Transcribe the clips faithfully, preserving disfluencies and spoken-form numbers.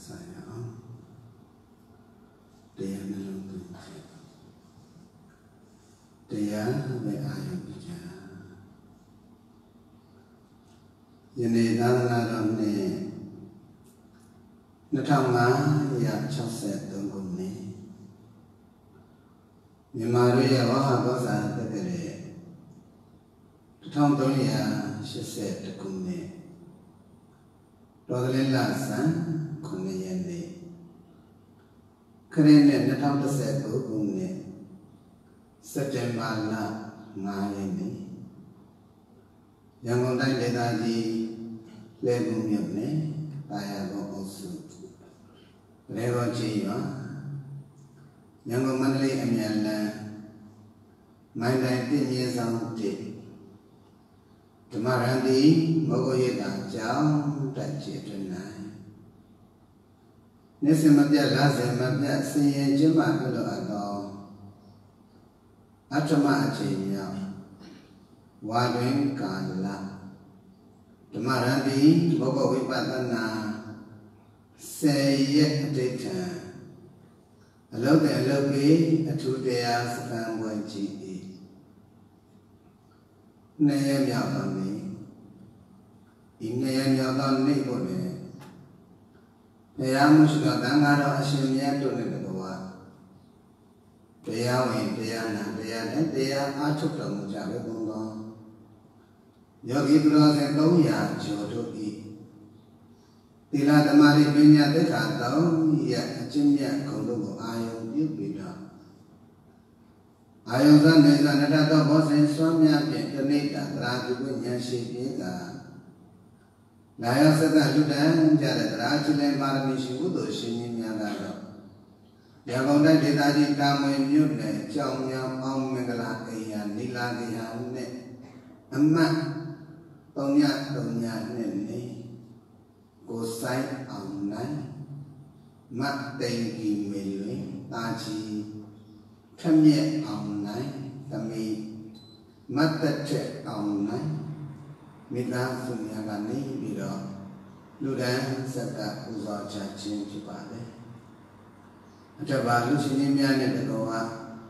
saya dia menunggu dia berayun bicara ini dalam ni Natama ya chaset tunggu ni, Mimaru ya wahai bapa tegere, Tutang dunia chaset tunggu ni, Rodel lasan kuni yende, Kerana natang chaset tunggu ni, September la ngai ni, Yang orang leda di lebu ni, Ayah go osu. Lego jiwa, yang mengenai amianlah, mainan ini sampai, kemarin di mogoye jauh tak cedera. Nasi macam lazim macam saya cuma kalau ada, acama acinya, wadeng kalah, kemarin di mogoye patana. Saya data, alau dah alau be, atu dia sekarang wajib. Naya nyata ni, ini naya nyata ni boleh. Naya mesti datang ada asalnya tu ni berdoa. Dia win, dia na, dia na, dia acuk dalam jaga bunda. Jadi berasa tahu ya jodoh ini. Tila tamari dunia dekha tahu ya cimya kalau ayam juga. Ayam kan nela nada tahu bosan suaminya penita teraju punya siapa. Naya sedang juga jalan teraju lempar misi butuh sini nyala. Yang kau dah ditaji kamu nyuruh jauhnya om mengelak kian nila kian ne. Emak taunya taunya ne. Gosai online, mak tengi melu, taji, kami online, kami mata cek online, mila sunya kani bila, ludah serta uzah cacing cepat. Ada baru sini mian ada doa,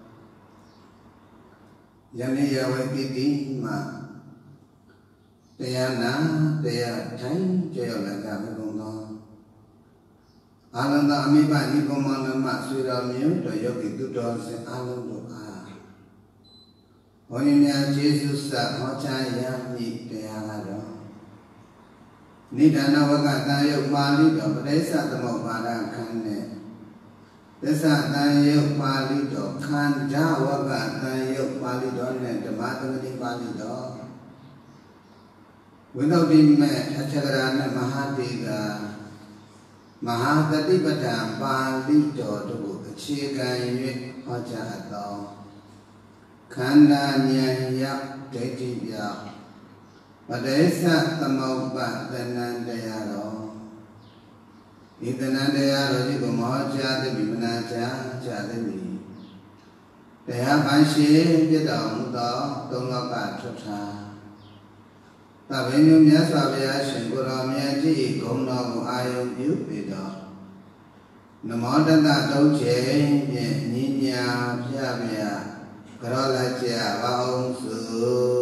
yang ni ya wajib mak. Dia na, dia cai, dia orang kami guna. Alam tak kami bagi komandan maksud kami, dia itu dosa alam doa. Orangnya Yesus tak percaya ni dia ada. Ni dana wakata yuk bali do, desa temu barang kane. Desa tayo bali do, kan jawa wakata yuk bali do, ne demat ni bali do. Without being met, Achakarana Mahadiga Mahadati Badam Bali Dodo, Chigai Haja Ado Kanda Nyan Deti Ya Padesa Tamoba Danandayaro Idanandayaro Jigo Moja de Bimanaja Jademi Deha Banshi Yadam Do Donga Chota Tapi ni mesti saya sengkora mesti guna ayam juga. Nama tanda tahu je, ni ni apa ya? Kalau lagi awak usul.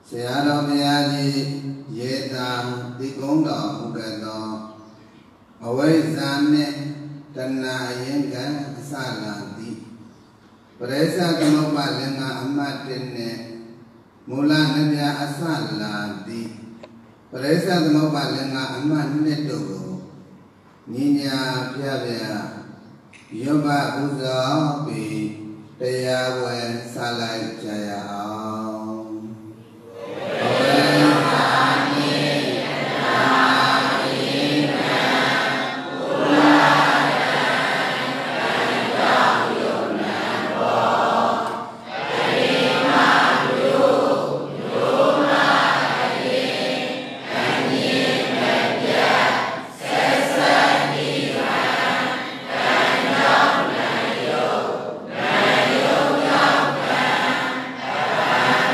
ဆရာတော်ဘုရားကြီးရေတာဒီကုန်းတော်ဘုကတော်အဝိဇ္ဇာနဲ့တဏှာအရင်ကအစလာသည်ပရိစ္ဆသမုပ္ပါလင်္ကာအမတ်တင်နဲ့မူလနှစ်ပြအစလာသည်ပရိစ္ဆသမုပ္ပါလင်္ကာအမတ်နှစ်တို့ကိုညီညာပြပြယောဘဥဇောပြီးတရားဝင်ဆလိုက်ကြရအောင်။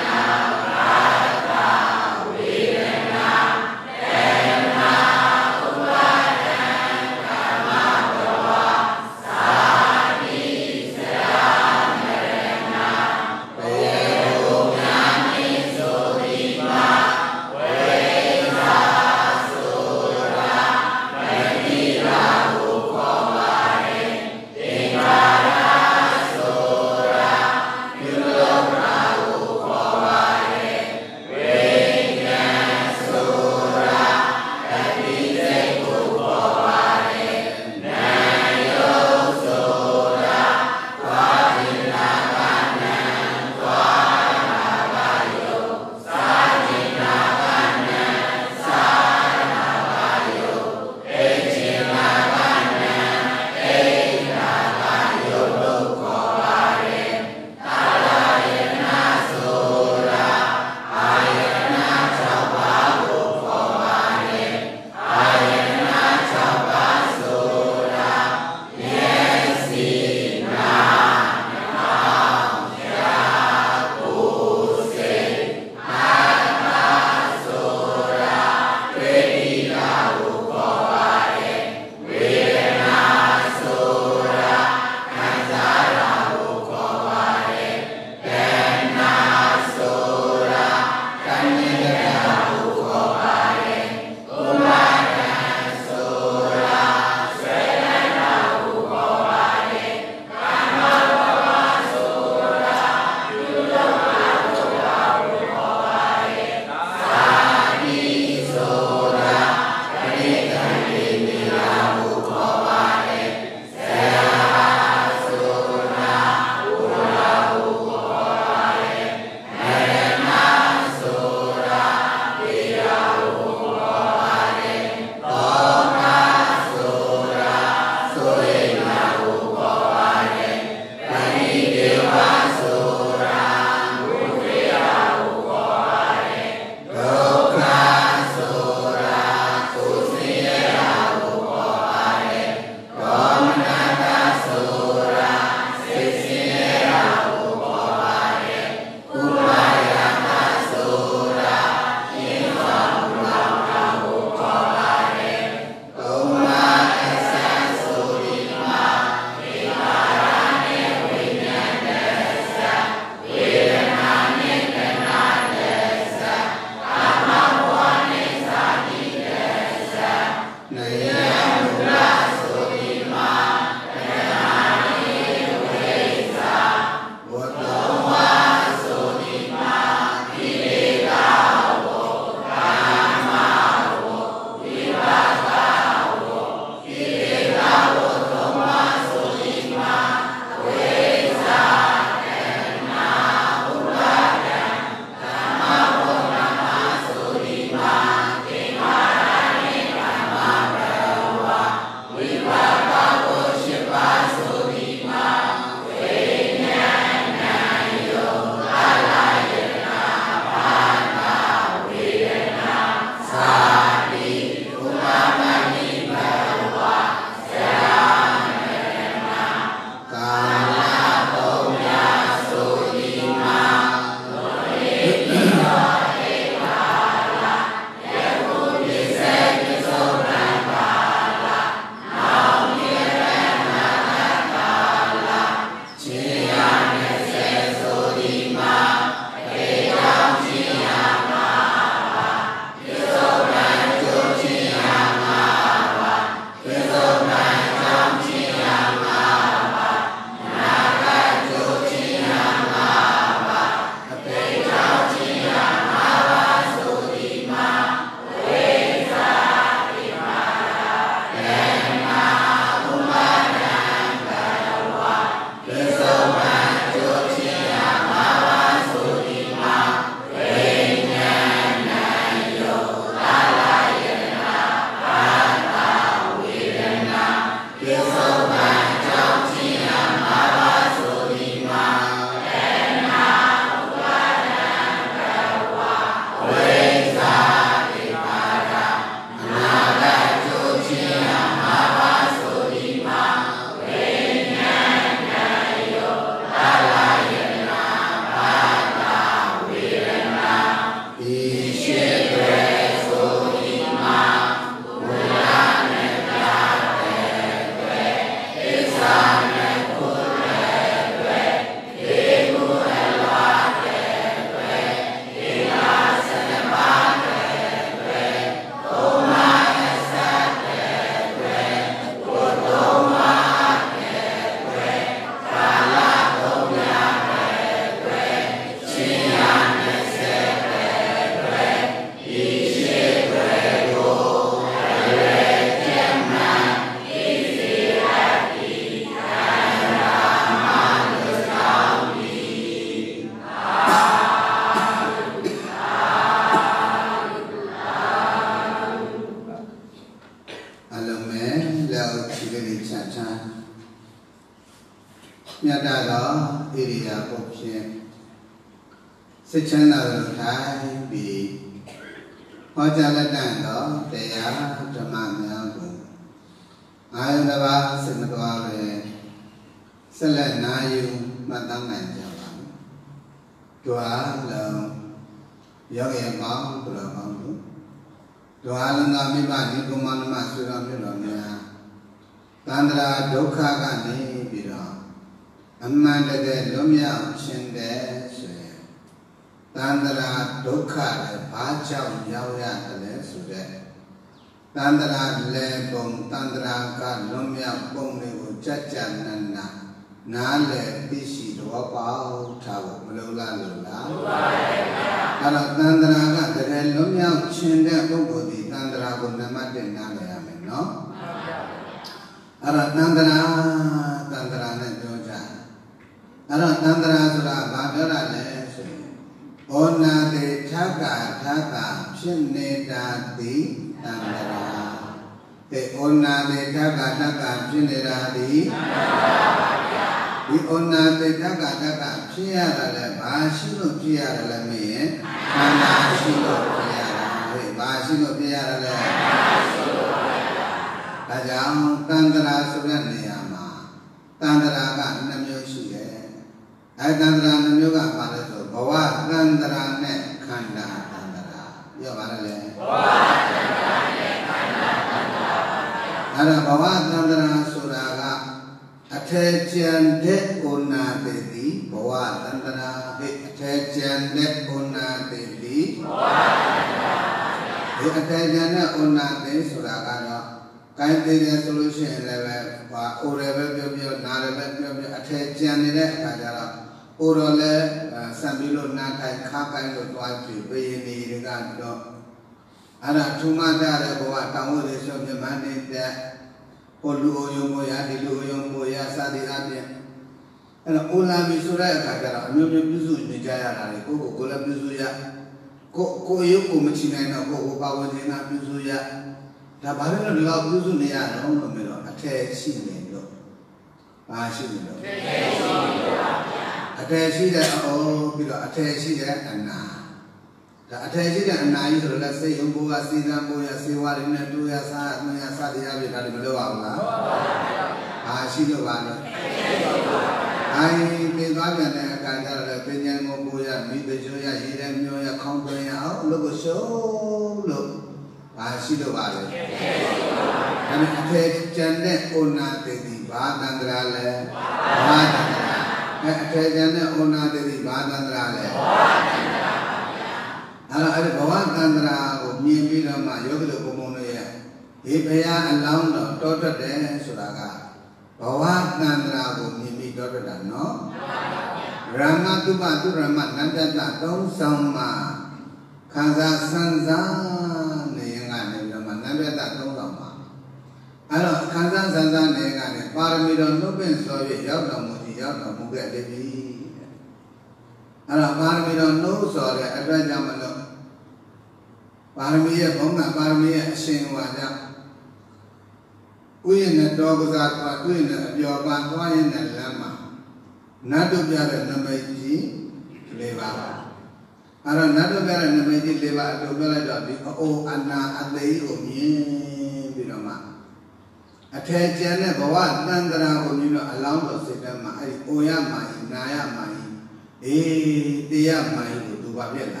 စိတ်ချမ်းသာလို့ထိုင်ပြီးဟောကြားလက်တန်တော့တရားဓမ္မများကိုအာယုန်တစ်ပါးစိတ်မသွားပဲဆက်လက်နာယူမှတ်သားနိုင်ကြပါဘူး။ဒွါလုံးယောဂီပေါင်းဘုရားပေါင်းတို့ဒွါလုံးကမိဘနိဂုမနမဆွေတော်မျိုးတော်များတန္တရာဒုက္ခကနေပြီးတော့အမှန်တကယ်လွတ်မြောက်ခြင်းတဲ့ဆိုရင်တန္တရာဒုက္ခလည်းဘာကြောင့်ရောက်ရတယ်လဲဆိုတဲ့တန္တရာလေပုံတန္တရာကလွတ်မြောက်ပုံတွေကိုကြကြနန်းနာနားလည်သိရှိတော့ပေါ့ထားဖို့မလိုလားလို့လားမလိုပါဘူးခင်ဗျာအဲ့တော့တန္တရာကတကယ်လွတ်မြောက်ခြင်းတဲ့ပုဂ္ဂိုလ်ဒီတန္တရာကိုနံပါတ်တစ်နားလည်ရမယ်နော်အဲ့တော့တန္တရာတန္တရာနဲ့ပြောကြအဲ့တော့တန္တရာဆိုတာဘာပြောတာလဲဆိုရင်ဩနာတိထက္ကာထက္ကာဖြစ်နေတာဒီတန္တရာဒီဩနာတိထက္ကာထက္ကာဖြစ်နေတာဒီတန္တရာပါဗျာဒီဩနာတိထက္ကာထက္ကာဖြစ်ရတာလဲဘာရှိလို့ဖြစ်ရတာလဲမင်းရဲ့ခန္ဓာရှိလို့ဖြစ်ရတာဟဲ့ဘာရှိလို့ဖြစ်ရတာလဲခန္ဓာရှိလို့ပါဗျာဒါကြောင့်တန္တရာဆိုတဲ့နေရာမှာတန္တရာကနှစ်မျိုးရှိတယ်အဲတန္တရာနှစ်မျိုးကပါလဲဆိုဘဝတန္တရာနဲ့ခန္ဓာတန္တရာပြောပါလေဘဝတန္တရာနဲ့ခန္ဓာတန္တရာပါဗျာအဲဒါဘဝတန္တရာဆိုတာကအထေကျန်တဲ့ဩနာတိတိဘဝတန္တရာဟိအထေကျန်တဲ့ဩနာတိတိဘဝတန္တရာဒီအထေကျန်တဲ့ဩနာတိဆိုတာကတော့ကိုင်းသေးတယ်ဆိုလို့ရှိရင်လည်းပဲဟာအိုရယ်ပဲပြောပြောနားရယ်ပဲပြောပြောအထေကျန်နေတဲ့အခါကျတော့အိုတော်လည်းဆံပြီးလို့နားထိုင်ခါကိုင်းလို့တွားကြည့်ဘယင်းဒီတွေကတော့အဲ့ဒါထူမကြတဲ့ဘဝတောင်ဝတွေဆိုပြမနေတဲ့ဟိုလူယုံကိုရဒီလူယုံကိုရစသည်အပြင်အဲ့တော့အိုလာမီဆိုတဲ့အခါကျတော့အမျိုးမျိုးပြုစုနေကြရတာလေကိုကိုကိုလည်းပြုစုရကိုကိုရုပ်ကိုမချနိုင်တော့ကိုကိုပါဝင်နေတာပြုစုရဒါဘာလို့လဲဒီလောက်ပြုစုနေရတော့လို့မျိုးတော့အထက်ရှိနေလို့ဘာရှိနေလို့အထက်ရှိနေပါဗျာအထက်ရှိတဲ့အော်ပြီးတော့အထက်ရှိတဲ့အနာဒါအထက်ရှိတဲ့အနာကြီးဆိုတော့လက်စိတ်ယုံဘောကစီကံဘောရစေဝါတွေနဲ့တူရစားအမြင်စသည်အပြင်ဒါတွေမလုပ်ရဘူးလားမလုပ်ပါဘူးဘာရှိလို့ပါလဲအိုင်းပြေသွားပြန်တဲ့အခါကျတော့လည်းပညာကိုကိုရမိပကျိုးရရေးတဲ့မျိုးရခေါင်းသွင်းရအောင်အလုပ်ကိုရှုံးလို့ဘာရှိလို့ပါလဲဒါပေမဲ့အထေကျန်တဲ့ဩနာတိတိဘာတန္တရာလဲဘာတန္တရာအဲအထေကျန်တဲ့ဩနာတိတိဘာတန္တရာလဲဘာတန္တရာပါဗျာအဲ့တော့အဲ့ဒီဘဝတန္တရာကိုမြင်ပြီးတော့မှယောဂီတို့ဘုံဘုံတို့ရဲ့ဒီဘုရားအလောင်းတော်တောထွက်တယ်ဆိုတာကဘဝတန္တရာကိုမြင်ပြီးတောထွက်တာနော်ရမတုပတုရမနန္တတသုံးဆောင်မှာခံစားစံစားနေရင်ကနေပြီးတော့မှနန္တတသုံးဆောင်မှာအဲ့တော့ခံစားစံစားနေကနေပါရမီတော်နှုတ်ပင့်ဆိုရရောက်တော်မူကြီးရောက်တော်မူခဲ့တယ်ပြီအဲ့တော့ပါရမီတော်နှုတ်ဆိုတဲ့အတွက်ကြောင့်မလို့ပါရမီရဲ့ဘုံကပါရမီရဲ့အရှင်ဟောကြောင့်ဥယျာဉ်နဲ့တော်ကစားသွားဥယျာဉ်နဲ့အပျော်ပန်းသွားရင်လည်းလမ်းမှာနတ်တို့ပြတဲ့နမိတ်ကြီးလေးပါအဲ့တော့နတ်တို့ပြတဲ့နမိတ်ကြီးလေးပါအတူပြလိုက်တော့ဒီအိုအနာအသိကိုမြင်ပြီးတော့မှအထေကျန်တဲ့ဘဝတန်တရာကိုမြင်တော့အလောင်းတော်စိတ်ထဲမှာအဲ့ဒီအိုရမှာနာရမှာအေးတရားမှန်ကိုသူပါပြက်လာ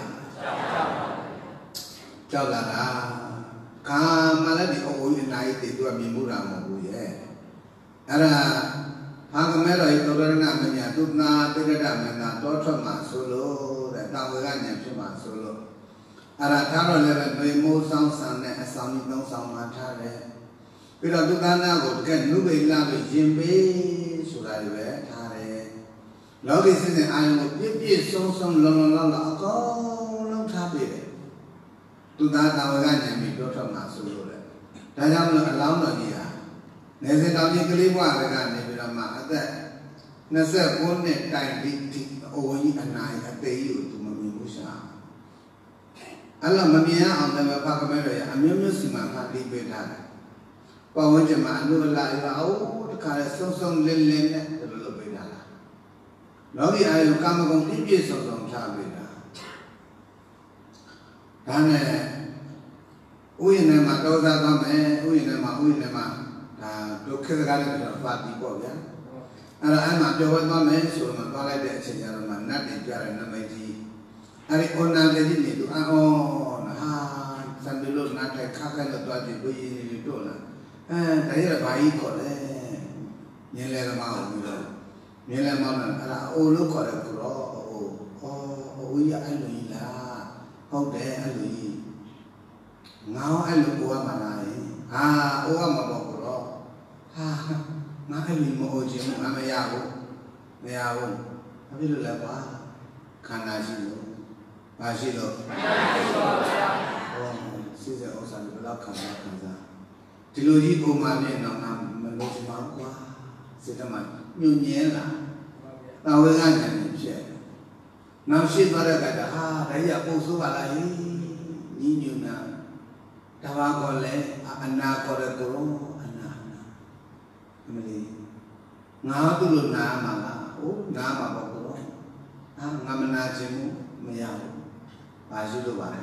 ကြောက်လာတာကာမလည်းဒီအိုးနာကြီးတူကမြင်မှုတာမဟုတ်ဘူးရဲ့အဲ့ဒါဟာကမဲတော်ဤသောရဏမညာသူနာတိရဒမနာတောထွက်မှာဆိုလို့တဲ့တာဝေကဉာဏ်ဖြစ်မှာဆိုလို့အဲ့ဒါထားတော့လည်းပဲမေမိုးဆောင်ဆန်နဲ့အဆောင်ကြီးသုံးဆောင်မှာထားတယ်ပြီးတော့ဒုက္ခနာကိုတကယ်နုဗေလာလို့ရင်ပေးဆိုတာတွေပဲထားတယ်လောကီစစ်စစ်အာယုံကိုပြည့်ပြည့်စုံစုံလုံလုံလောက်လောက်အကုန်လုံးထားပေးတယ်သူသားတာဝေကဉာဏ်ပြီးတောထွက်မှာဆိုလို့လေဒါကြောင့်မလို့အလောင်းတော်ကြီးဟာနေစတောင်ကြီးကလေးဘွားတွေကနေပြီးတော့မှအသက်နှစ်နှစ်တိုင်ပြီးဒီအဝကြီးအနာအသေးကြီးကိုသူမမြင်ဘူးရှာအဲ့လိုမမြင်အောင်လည်းဖကမဲရအမျိုးမျိုးစီမံဖန်တီးပေးထားတယ်ပတ်ဝန်းကျင်မှာအလို့လာရအောင်တခါလဲစုံစုံလင်းလင်းနဲ့ဒီလိုလုပ်ပေးထားတာလောကီအာယုကာမဂုဏ်ပြည့်ပြည့်စုံစုံထားပြီလားဒါနဲ့ဥယျာဉ်ထဲမှာတောစားသွားမယ်ဥယျာဉ်ထဲမှာဥယျာဉ်ထဲမှာဒါဒုက္ခစကားလည်းတော့ပါတီပေါ့ဗျာအဲ့တော့အဲ့မှာပြောပွဲသွားမယ်ဆိုတော့သွားလိုက်တဲ့အချိန်ကျတော့မှနတ်တင်ပြတဲ့နမိတ်ကြီးအဲ့ဒီအော်နာလေးကြီးနေသူအော်ဟာစံပြလို့နားထိုင်ခါခါလို့သွားကြည့်ကိုရင်းနေတို့လားအဲဒါရဘာကြီးခေါ်လဲမြင်လဲသမားကိုပြီးတော့မြင်လဲမောင်းတယ်အဲ့ဒါအိုလို့ခေါ်တယ်ကိုတော့အိုအော်အိုကြီးအဲ့လိုကြီးလားဟုတ်တယ်အဲ့လိုကြီးငါအဲ့လိုကိုကမှလာရင်ဟာအိုကမပေါ့ကိုတော့ဟာငါအဲ့လိုမအိုချင်ဘူးငါမရဘူးမရဘူးဘာဖြစ်လို့လဲကွာခန္ဓာရှိလို့ဘာရှိလို့ခန္ဓာရှိပါဗျာဟောစိစဥစ္စာဘယ်လောက်ခံစားခံစားဒီလိုကြီးပုံမှန်နဲ့တော့ငါမလို့ချင်ပါဘူးကွာစိတ်ထဲမှာညှို့ညင်းလာတာဝေကဉာဏ်ဖြစ်နောက်ရှိသွားတဲ့ကတည်းကဟာဒါကြီးကပုံဆိုးပါလားညီညွတ်နာဒါပါကောလဲအနာကောတဲ့ကိုရောအနာအမလေးငါတို့လိုနာမှာလားဟုတ်နာမှာပေါ့ကိုရောဟာငါမနာခြင်းမရဘူးဘာရှိလို့ပါလဲ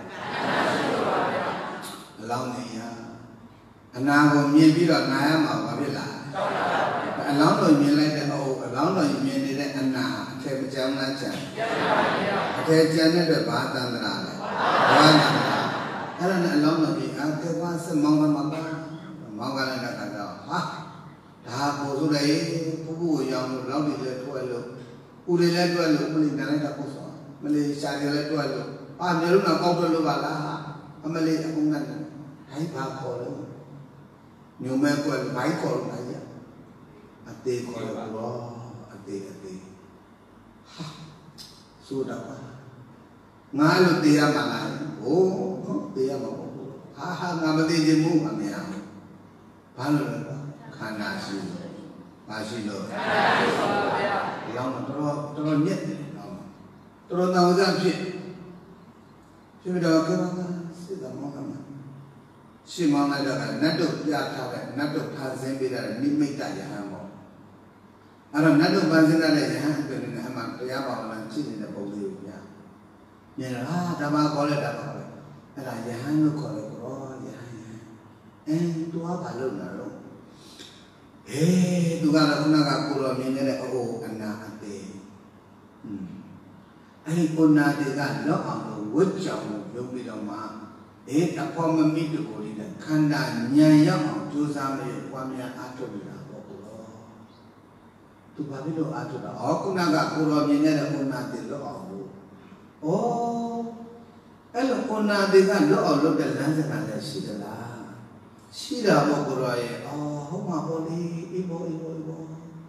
အလောင်းနေရအနာကိုမြင်ပြီးတော့နာရမှာဘာဖြစ်လားအလောင်းတော်မြင်လိုက်တဲ့အဟုတ်အလောင်းတော်မြင်နေတဲ့အနာအထက်မကြောင်းလားချမ်းအထက်ကျန်တဲ့ဘာတန္တရာလဲဘာနာအဲ့ဒါနဲ့အလောင်းတော်ကြီးအကဘာစမောင်းမှာပါမောင်းကလည်းကတော့ဟာဒါပို့ဆိုတယ်ပူပူကိုရောင်းလို့လောက်တွေလည်းထွက်လို့ဦးတွေလည်းထွက်လို့မလေးနားလိုက်တာပို့ဆိုမလေးရှာတွေလည်းထွက်လို့အာမျိုးလုံးတော့ပေါက်ထွက်လို့ပါလားအမလေးအုံနဲ့တိုင်းပါခေါ်လို့ညုံမဲ့ကွယ်ဘိုင်းခေါ်လို့လားရအသေးခေါ်လို့တော့အသေးအသေးဟာဆိုတာပါငါလို့တေးရမှာလားဟိုးတေးရမှာပေါ့ဟာဟာငါမသေးခြင်းဘူးအမေအောင်ဘာလို့လဲခန္ဓာရှိဘာရှိလို့ခန္ဓာရှိပါဗျာလောင်းတော့တော်တော်ညက်တယ်လောင်းတော်တော်တောင်ကြဖြစ်ဖြစ်တော့ကဲစစ်တော်မောင်းမှာရှင်းမောင်းလိုက်တော့နတ်တို့ပြထားတဲ့နတ်တို့ဖန်ဆင်းပေးတဲ့နိမိတ်တယဟန်ပေါ့အဲ့တော့နတ်တို့ဖန်ဆင်းတဲ့ယဟန်အတွက်လည်းအမှတရားပါဝင်ကြည့်နေတဲ့ပုံလေးကိုဗျာမြင်လားဟာဓမ္မခေါ်လိုက်တာပါပဲအဲ့ဒါယဟန်လို့ခေါ်တယ်ကောယဟန်အဲသူကဘာလုပ်လာတော့အေးသူကတော့ခုနကကိုတော်မြင်နေတဲ့အအိုအနာအသေးอืมအဲ့ဒီကိုနာတေကလောက်အောင်လို့ဝတ်ကြောင်လို့ပြောပြီးတော့မှအေးအဖော်မမိတူကိုလေးနဲ့ခန္ဓာဉာဏ်ရောက်အောင်ကြိုးစားလို့ပွားများအားထုတ်နေတာပေါ့ကိုတော်သူဘာဖြစ်လို့အားထုတ်တာဩခုနကကိုတော်မြင်နေတဲ့ကိုနာတေလောက်အောင်လို့ဩအဲ့လိုကိုနာတေကလောက်အောင်လုပ်တဲ့လမ်းစဉ်ကလည်းရှိသလားရှိတာပေါ့ကိုတော်ရဲ့ဩဟုတ်မှာပေါ့လေအေးပေါ့အေးပေါ့အေးပေါ့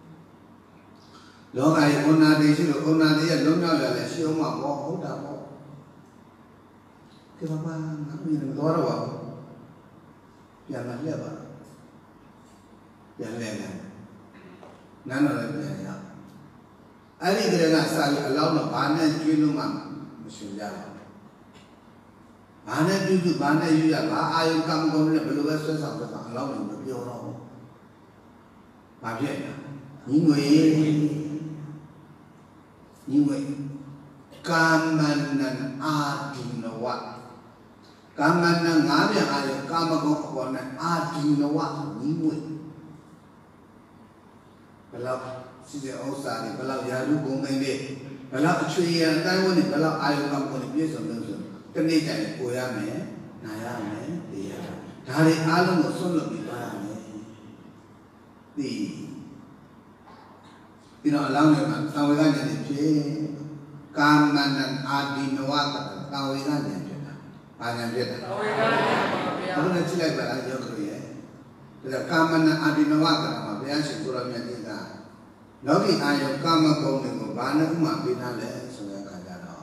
လောကရဲ့ဩနာတိရှိလို့ဩနာတိရဲ့လုံးမြောက်ရလဲရှိအောင်မှာပေါ့ဟုတ်တာပေါ့ဒီမှာပါငါမြင်တော့တော့ပါပြန်လာလက်ပါပြန်လဲတယ်နန်းတော်လည်းပြန်ရအဲ့ဒီကလေးကစာပြီးအလောင်းတော့ဘာနဲ့ကျွေးလို့မှမရှင်ကြဘူးဘာနဲ့ပြုစုဘာနဲ့ယူရဘာအာယုကံကောင်းနဲ့ဘယ်လိုပဲဆွဲဆောင်ဆွဲဆောင်အလောင်းလည်းမပြောတော့ဘူးဘာဖြစ်လဲညီငွေညီငွေကာမနံအာဒီနဝကာမနံငါးပြန်အာယုကာမဂုဏ်အပေါ်နဲ့အာဒီနဝညီငွေဘယ်လောက်စီတဲ့ဥစ္စာတွေဘယ်လောက်ရာလူကုန်သိတွေဘယ်လောက်အချွေရအတိုင်းဝင်တွေဘယ်လောက်အာယုကာမဂုဏ်တွေပြည့်စုံလို့ဆိုတနေ့ကျရင်ကိုရမယ်နာရမယ်သိရမယ်ဒါတွေအားလုံးကိုဆွတ်လွတ်ပြီးသွားရမယ်သိပြီးတော့အလောင်းတွေမှာသာဝေကဉာဏ်ဖြစ်ကာမနံအာဒီနဝကသာဝေကဉာဏ်ဖြစ်တာဘာဉာဏ်ဖြစ်တာသာဝေကဉာဏ်ပါဗျာအခုလည်းကြည့်လိုက်ပါလားယောဂီရဲ့ဒါကာမနံအာဒီနဝကမှာဘုရားရှင်ကိုရောမြတ်ကြီးကလောကီအာယုကာမဂုဏ်တွေကိုဘာနဲ့ဥမာပေးထားလဲဆိုတဲ့အခါကျတော့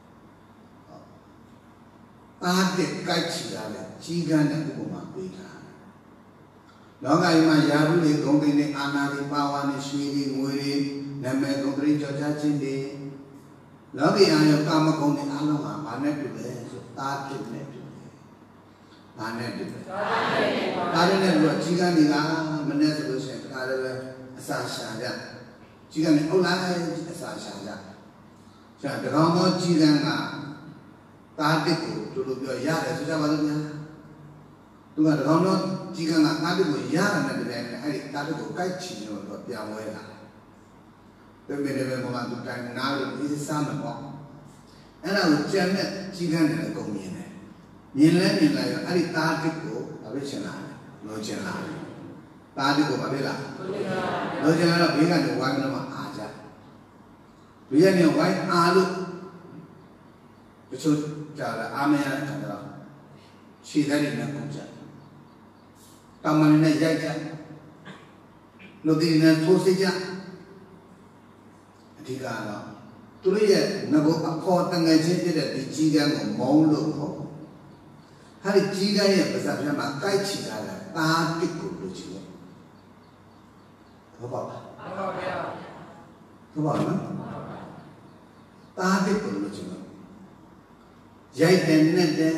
အာတိကိုက်ချီရတယ်ကြီးကန်းတဲ့ဥပမာပေးထားတယ်လောကကြီးမှာယာရုတွေဂုဏ်တွေနဲ့အာနာတွေပါဝါတွေရွှေတွေငွေတွေနာမည်ဂုဏ်တွေကြော်ကြားခြင်းတွေလောကီအာယုကာမဂုဏ်တွေအလုံးဟာဘာနဲ့တူလဲဆိုတာတိနဲ့တူတယ်ဘာနဲ့တူလဲတာတိနဲ့တူတော့ကြီးကန်းတွေကမနဲ့ဆိုလို့ရှိရင်ဒါလည်းပဲအစာရှာကြကြီးကန်းတွေအုပ်လိုက်အစာရှာကြ။ရှာတကောင်သောကြီးကန်းကတားတစ်ကိုတို့လိုပြောရတယ်ဆိုကြပါလို့များ။သူကတကောင်သောကြီးကန်းကတားတစ်ကိုရတယ်နဲ့တည်းနဲ့အဲ့ဒီတားတစ်ကိုကိုက်ချင်လို့ပြန်ဝဲလာ။ပြမေတယ်ပဲဘောကသူတိုင်နားလို့ဒီစားမှာပေါ့။အဲ့ဒါကိုကြံတဲ့ကြီးကန်းနဲ့အကုန်မြင်တယ်။မြင်လဲမြင်လာရောအဲ့ဒီတားတစ်ကိုဘာဖြစ်ချင်လာလဲ။လို့ချင်လာတယ်။တားတစ်ကိုဘာဖြစ်လာ။လို့ချင်လာတော့ဘေးကနေဝိုင်းတော့မှအားကြ။ဘေးကနေဝိုင်းအားလို့တချို့ကြာလာအားမရတဲ့ခါတော့ခြေသားတွေနဲ့ကုန်ကြ။တောင်မနဲ့ရိုက်ကြ။လူတွေနဲ့ထိုးစိကြ။အဓိကတော့သူတို့ရဲ့ငကိုအခေါ်တငယ်ချင်းဖြစ်တဲ့ဒီကြီးကန်းကိုမုံလို့ပေါ့။ဟာဒီကြီးကန်းရဲ့ပါးစပ်ထဲမှာကိုက်ချီလာတာတားတစ်ကိုလို့ချီတယ်။ဟုတ်ပါလား။ဟုတ်ပါဗျာ။ဟုတ်ပါနော်။တားတစ်ကိုလို့ချီတယ်။ရိုက်တယ်နဲ့တယ်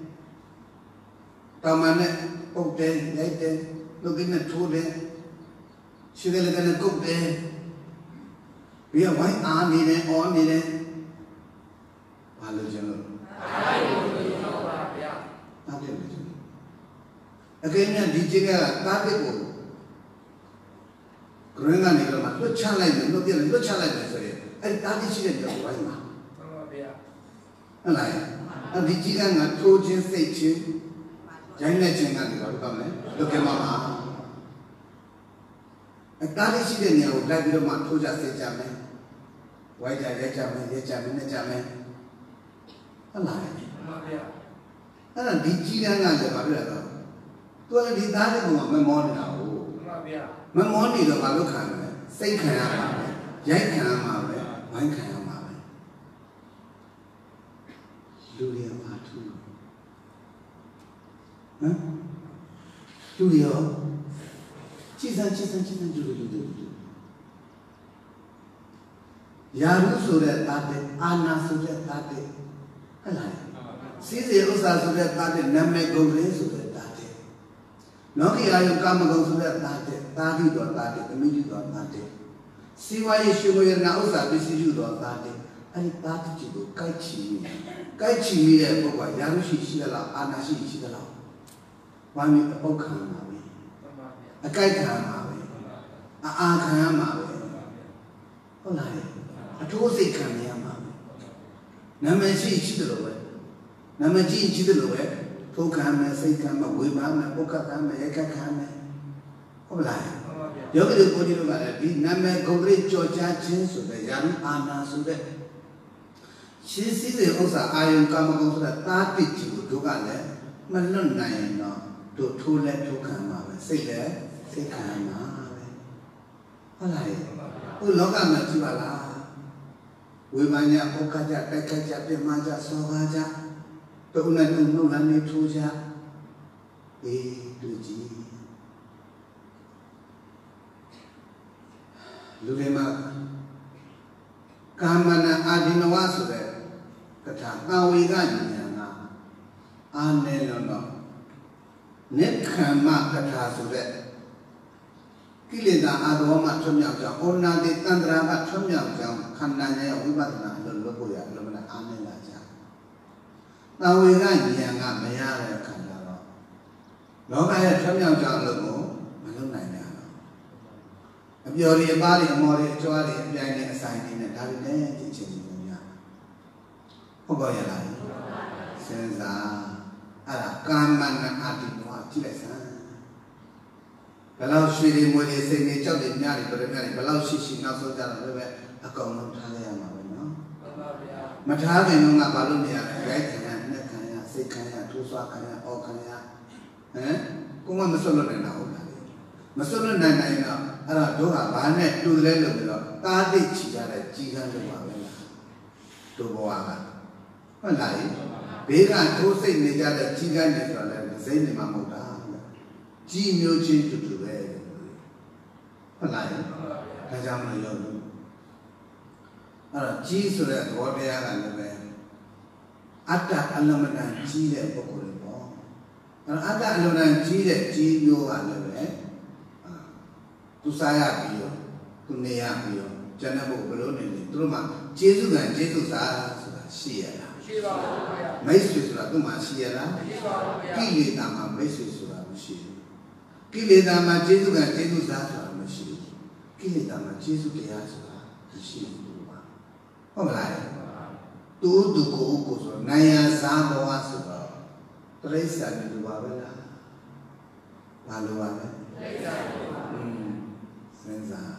တောင်မနဲ့ပုတ်တယ်ရိုက်တယ်လူကင်းနဲ့ထိုးတယ်ရှိတယ်လည်းလည်းကုတ်တယ်ပြီးတော့ဝိုင်းအားနေတယ်အော်နေတယ်ဘာလို့ကျလို့အားလို့လို့ပါဗျာအားတယ်လို့အကင်းနဲ့ဒီချင်းကတားတစ်ကိုဂရင်းကနေတော့မှလွတ်ချလိုက်တယ်လွတ်ပြတယ်လွတ်ချလိုက်တယ်ဆိုရင်အဲ့ဒီတားတစ်ရှိတဲ့ကြောင့်ဝိုင်းမှာဟုတ်ပါဗျာဟုတ်လားအဲ့ဒီကြီးကငါထိုးချင်းစိတ်ချင်းရိုင်းတဲ့ချင်းကနေတော့ကောင်းတယ်လွတ်ကမှာပါအဲ့တားတစ်ရှိတဲ့နေရာကိုလိုက်ပြီးတော့မှထိုးကြစိတ်ကြမယ်ဝိုင်းကြရိုက်ကြမယ်ရိုက်ကြမယ်နဲ့ကြမယ်ဟုတ်လားမှန်ပါဗျာအဲ့ဒါဒီကြီးကန်းကလည်းဘာဖြစ်လဲတော့သူကဒီသားတွေကမမောနေတာဟုတ်မှန်ပါဗျာမမောနေတော့ဘာလို့ခံလဲစိတ်ခံရမှာပဲရိုက်ခံရမှာပဲဝိုင်းခံရမှာပဲလူတွေမှာထူးဟမ်လူတွေရောကြည်စမ်းကြည်စမ်းကြည်စမ်းလူတွေလူတွေယာရုဆိုတဲ့တာတဲ့အာနာဆိုတဲ့တာတဲ့ဟဲ့လားစီစီဥစ္စာဆိုတဲ့တာတဲ့နာမည်ကုန်လေးဆိုတဲ့တာတဲ့လောကီအာယုကာမဂုဏ်ဆိုတဲ့တာတဲ့တာတိတော်တာတဲ့အမိတိတော်တာတဲ့စီဝါယေရှိဝေနာဥစ္စာပစ္စည်းယူတော်တာတဲ့အဲ့ဒီတာတိကိုကိုက်ချီကိုက်ချီရဲ့ပုဂ္ဂိုလ်ယာရုရှိရှိသလားအာနာရှိရှိသလားဝမ်းမြေအပုတ်ခံမှာပဲအကိုက်ခံမှာပဲအာအာခံမှာပဲဟုတ်လားအထိုးစိတ်ခံရမှာနာမည်ရှိရှိတယ်လို့ပဲနာမည်ကြီးရှိတယ်လို့ပဲထိုးခံမယ်စိတ်ခံမယ်ဝေဘာမယ်ပုဂ္ဂခံမယ်ရကခံမယ်ဟုတ်လားယောဂီတို့ကိုကြီးတို့ကလည်းဒီနာမည်ဂုဏ်တွေကြော်ကြားခြင်းဆိုတဲ့ယာရုအာနာဆိုတဲ့ရှင်းစည်းတဲ့ဥစ္စာအာယုကာမဂုဏ်ဆိုတာတာတိကြီးကိုတို့ကလည်းမလွတ်နိုင်ရင်တော့တို့ထိုးလဲထိုးခံမှာပဲစိတ်လည်းစိတ်ခံမှာပဲဟုတ်လားဟိုလောကမှာကြည့်ပါလားဝိမာန်ညာပုဂ္ဂကြတိုက်ခတ်ကြပြမကြစောကားကြတုံနဲ့တုံနှုတ်နဲ့ထိုးကြအေးတူကြီးလူတွေမှာကာမနာအာဒီနဝဆိုတဲ့ကထာတာဝေကဉာဏ်ကအာနေလို့တော့နိခမ္မကထာဆိုတဲ့ကိလေသာအာရောမထွံ့မြောက်ကြောင်းဩနာတိတန္တရာကထွံ့မြောက်ကြောင်းခန္ဓာရဲ့ဝိပဿနာလို့လုပ်ဖို့ရလို့မလားအာနေလာကြ။တာဝေကဉာဏ်ကမရတဲ့ခန္ဓာတော့လောကရဲ့ထွံ့မြောက်ကြောင်းလို့ကိုမလုပ်နိုင်ကြတော့အပျော်တွေအပါးတွေအမော်တွေအကျွားတွေအပြိုင်တွေအဆိုင်တွေနဲ့ဒါတွေနဲ့ကြည့်ချင်နေလို့ရဟုတ်ပါရဲ့လားစဉ်းစားအဲ့ဒါကာမနာအာတိနဝကြည့်လိုက်စမ်းဘယ်လောက်ရွှေတွေမွေတွေစိတ်တွေကြောက်တွေများတွေပြပြတွေဘယ်လောက်ရှိရှိနောက်ဆုံးကြတော့လည်းပဲအကောင်လုံးထားရမှာပဲနော်မှန်ပါဗျာမထားခင်တော့ငါဘာလို့နေရလဲရိုက်ခံရနှက်ခံရစိတ်ခံရထိုးဆွားခံရအော်ခံရဟမ်ကိုမမစွတ်လွတ်နိုင်တာဟုတ်လားမစွတ်လွတ်နိုင်နိုင်တော့အဲ့တော့တို့ကဘာနဲ့တူတယ်လို့ပြီးတော့တားသိချီရတဲ့ကြီးကန်းလို့ပါပဲလားတို့ဘဝကဟုတ်လားဘေးကထိုးစိတ်နေကြတဲ့ကြီးကန်းနေဆိုတော့လည်းစိတ်နေမှာမဟုတ်တာကြီးမျိုးချင်းတူတူပဲဟုတ်လားဒါကြောင့်မလို့လို့အဲ့တော့ကြီးဆိုတဲ့သဘောတရားကလည်းပဲအတ္တအလမတန်ကြီးတဲ့ပုဂ္ဂိုလ်တွေပေါ့အဲ့တော့အတ္တအလမတန်ကြီးတဲ့ကြီးမျိုးကလည်းပဲသူစားရပြီးတော့သူနေရပြီးတော့ကျန်တဲ့ဘုဘလို့နေတယ်သူတို့မှကျေးဇူးကံကျေးဇူးစာဆိုတာရှိရလားရှိပါဘူးဗျာမိတ်ဆွေဆိုတာသူ့မှာရှိရလားမရှိပါဘူးဗျာကိလေသာမှာမိတ်ဆွေဆိုတာမရှိဘူးကိလေသာမှာကျေးဇူးကံကျေးဇူးစာဆိုတာမရှိဘူးကိလေသာမှာကျေးဇူးတရားဆိုတာမရှိဘူးပါဟုတ်မလားတူတူကိုကိုဆိုနိုင်ရစားဘဝဆိုတော့တရိစ္ဆာန်တူပါပဲလားဘာလို့ပါလဲတရိစ္ဆာန်တူပါอืมစဉ်းစား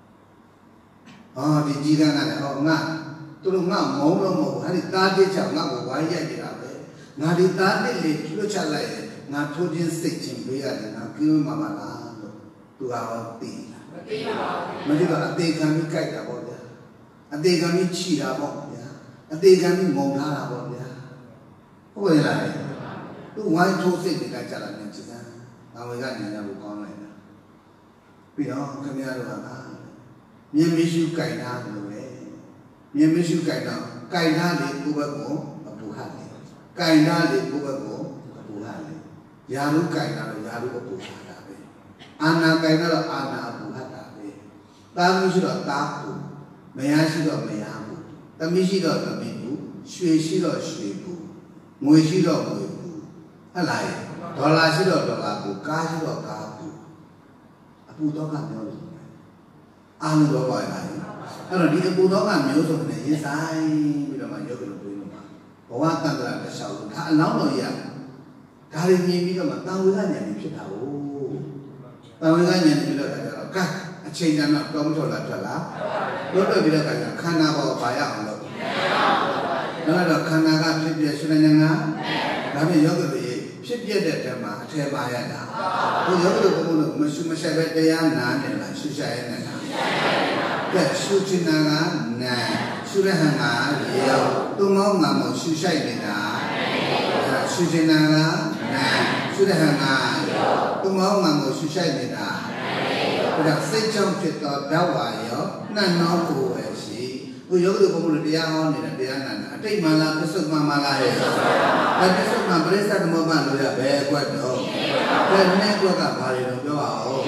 အော်ဒီကြီးကန်းကလည်းဟောငါသူတို့ငါမုံလို့မဟုတ်ဘူးအဲ့ဒီသားတစ်ချောင်းငါ့ကိုဝိုင်းရိုက်နေတာပဲငါဒီသားတစ်လေးလွတ်ချလိုက်ရင်ငါထိုးခြင်းစိတ်ချင်းပေးရတယ်ငါကျိုးမှာမလားလို့သူကဟောသိလားမသိပါဘူးမသိတော့အသေးခံပြီးကြိုက်တာပေါ့ဗျာအသေးခံပြီးချီတာပေါ့ဗျာအသေးခံပြီးငုံထားတာပေါ့ဗျာဟုတ်ရဲ့လားသူဝိုင်းထိုးစိတ်တွေကကြလာနေချင်တာဘာဝေကနေရလို့ကောင်းလိုက်တာပြီးတော့ခင်ဗျားတို့ကမြင်မရှိကြိုက်တာလို့ပဲမြင်မရှိကြိုက်တော့ကြိုက်တာလေကိုယ့်ဘက်ကိုအပူဟတ်လေကြိုက်တာလေကိုယ့်ဘက်ကိုအပူဟတ်လေယာရုကြိုက်တာတော့ယာရုအပူဟတ်တာပဲအာနာကြိုက်တော့အာနာအပူဟတ်တာပဲတာမရှိတော့တာပူမယားရှိတော့မယားပူသမီးရှိတော့သမီးပူရွှေရှိတော့ရွှေပူငွေရှိတော့ငွေပူဟဲ့လားဒေါ်လာရှိတော့ဒေါ်လာပူကားရှိတော့ကားပူအပူတော့ကမျိုးလို့အားလုံးတော့ပါလားအဲ့တော့ဒီအပူတော့ကမျိုးစုံနဲ့ရင်ဆိုင်ပြီးတော့မှရုပ်ကလေးတွေးလို့ပါဘဝတန်ត្រာတစ်လျှောက်လို့ဒါအလောင်းတော်ရဒါတွေမြင်ပြီးတော့မှတန်ဝေကဉာဏ်ကြီးဖြစ်တာ哦တန်ဝေကဉာဏ်ကြီးပြီးတော့ကြတော့ကဲအချိန်တန်တော့တောင်းထော်လာထွက်လာတော့တော့ပြီးတော့ခန္ဓာပေါ်ပါရအောင်လို့နောက်တော့ခန္ဓာကဖြစ်ပြဆွေးနေငါဒါဖြင့်ယောဂတွေဖြစ်ပြတဲ့တည်းမှာအထယ်ပါရတာဟိုယောဂတွေဘုံလို့မရှုမဆက်ပဲတရားနာနေလားရှုရှာရဲနေတာကဲရှုချင်တာကနာရှုရဟန်ကရောသူမောင်းမှာမရှုရှိုက်နေတာရှုချင်တာကနာရှုရဟန်ကရောသူမောင်းမှာမရှုရှိုက်နေတာဒါစိတ်ကြောင့်ဖြစ်သောဓာတ်ဝါရောနှံ့နှောကိုပဲရှိဟိုယောဂတွေဘုံလို့တရားဟောနေတဲ့တရားနာအတိတ်မှလားပစ္စုပ္ပန်မှလားရဲ့ဒါပစ္စုပ္ပန်ပရိစ္ဆေသမုပ္ပါလို့ရဘယ်ကွက်တော့ဘယ်နဲ့ကွက်ကဘာတွေတော့ပြောအောင်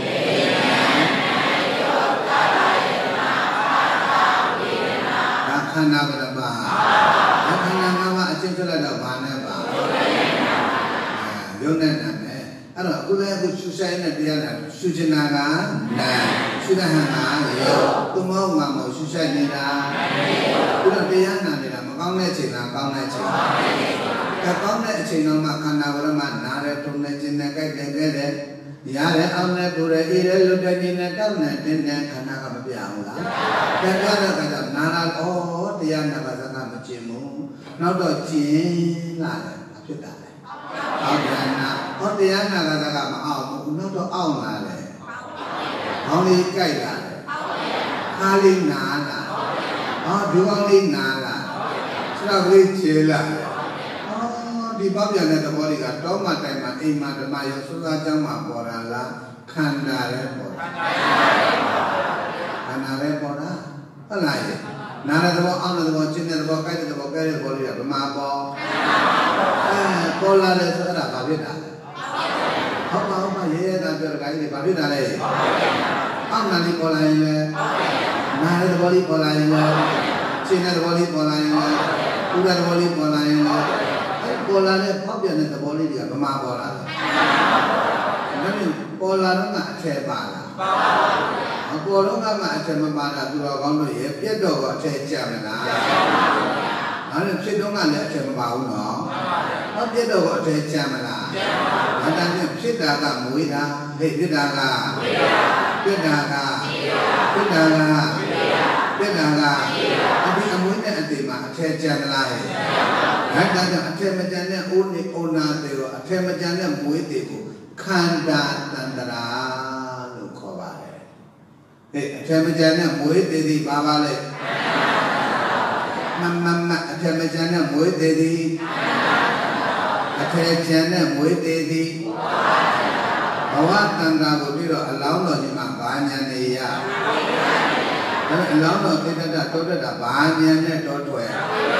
ခန္ဓာပရမခန္ဓာငါးပါးအချင်းထွက်လိုက်တော့ဘာနဲ့ပါရုပ်နဲ့နာနဲ့အဲ့တော့အခုလည်းအခုရှုဆိုင်တဲ့တရားနဲ့ရှုချင်တာကနာရှုတဲ့ဟန်ကရောသူမောင်းမှာမဟုတ်ရှုဆိုင်နေတာပြီးတော့တရားနာနေတာမကောင်းတဲ့အချိန်လားကောင်းတဲ့အချိန်ကကောင်းတဲ့အချိန်တော့မှခန္ဓာပရမနားရဲထုံနေခြင်းနဲ့ကြိုက်တယ်ကြဲတယ်ရတယ်အောင်နဲ့ကိုယ်ရဲအေးရဲလွတ်တဲ့ခြင်းနဲ့တောက်နဲ့တင်းတဲ့ခန္ဓာကမပြအောင်လားတန်ကြတဲ့ကကြောင့်နာလာဩတရားနာပါစကားမကျင်ဘူးနောက်တော့ကျင်လာတယ်ဖြစ်တာလေအောက်ပြန်နာဟောတရားနာကစကားမအောင်ဘူးနောက်တော့အောက်လာတယ်ခေါင်းလေးကြိုက်လာတယ်ခါလေးနာလာဟောဒီခေါင်းလေးနာလာစတော့လေးချေလာတယ်ဒီပေါက်ပြန်တဲ့သဘောတွေကတောမှတိုင်မှာအိမ်မှာဓမ္မရောသုသာကျောင်းမှာပေါ်တာလားခန္ဓာရဲ့ပေါ်တာခန္ဓာရဲ့ပေါ်တာဟုတ်လားရဲ့နာတဲ့သဘောအောင်းတဲ့သဘောကျင်းတဲ့သဘောကြိုက်တဲ့သဘောကြဲတဲ့သဘောတွေကဗမာပေါ်အဲပေါ်လာတယ်ဆိုအဲ့ဒါဘာဖြစ်တာလဲဟုတ်ပါဟုတ်ပါရဲရဲသားပြောတဲ့ခိုင်းတွေဘာဖြစ်တာလဲအောင်းနာလေးပေါ်လာရင်လည်းနာတဲ့သဘောလေးပေါ်လာရင်လည်းကျင်းတဲ့သဘောလေးပေါ်လာရင်လည်းဥဒ္ဒသဘောလေးပေါ်လာရင်လည်းပေါ်လာတဲ့ပေါက်ပြန်တဲ့သဘောလေးတွေကဗမာပေါ်လာတယ်။ဒါနဲ့ပေါ်လာတော့ကအထည်ပါလား။ပါပါဘူး။အပေါ်တော့ကမှအထည်မပါတာသူတော်ကောင်းတို့ရဲ့ပြက်တော့ကအထည်ကြမလား။ကျပါပါဘူး။ဒါနဲ့ဖြစ်တော့ကလည်းအထည်မပါဘူးနော်။မှန်ပါပါဘူး။ဟောပြက်တော့ကအထည်ကြမလား။ကျပါပါဘူး။ဒါနဲ့ဖြစ်တာကမွေးတာဟဲ့ဖြစ်တာကမွေးတာပြက်တာကဖြစ်တာကပြက်တာကဒီအမွေးနဲ့အသေးမှာအထည်ကြမလားဟဲ့။ဒါကြောင့်အထက်မကျန်တဲ့အိုးနေအိုနာတွေတော့အထက်မကျန်တဲ့မွေးတွေကိုခန္ဓာတန္တရာလို့ခေါ်ပါတယ်။အဲအထက်မကျန်တဲ့မွေးတွေဒီဘာပါလဲ။မမမအထက်မကျန်တဲ့မွေးတွေဒီအထက်ကျန်တဲ့မွေးတွေဒီဘဝတန္တရာကိုပြီးတော့အလောင်းတော်ကြီးမှာဘာညာနေရ။ဒါပေမဲ့အလောင်းတော်သိတ္တတောတ္တတာဘာညာနဲ့တောထွက်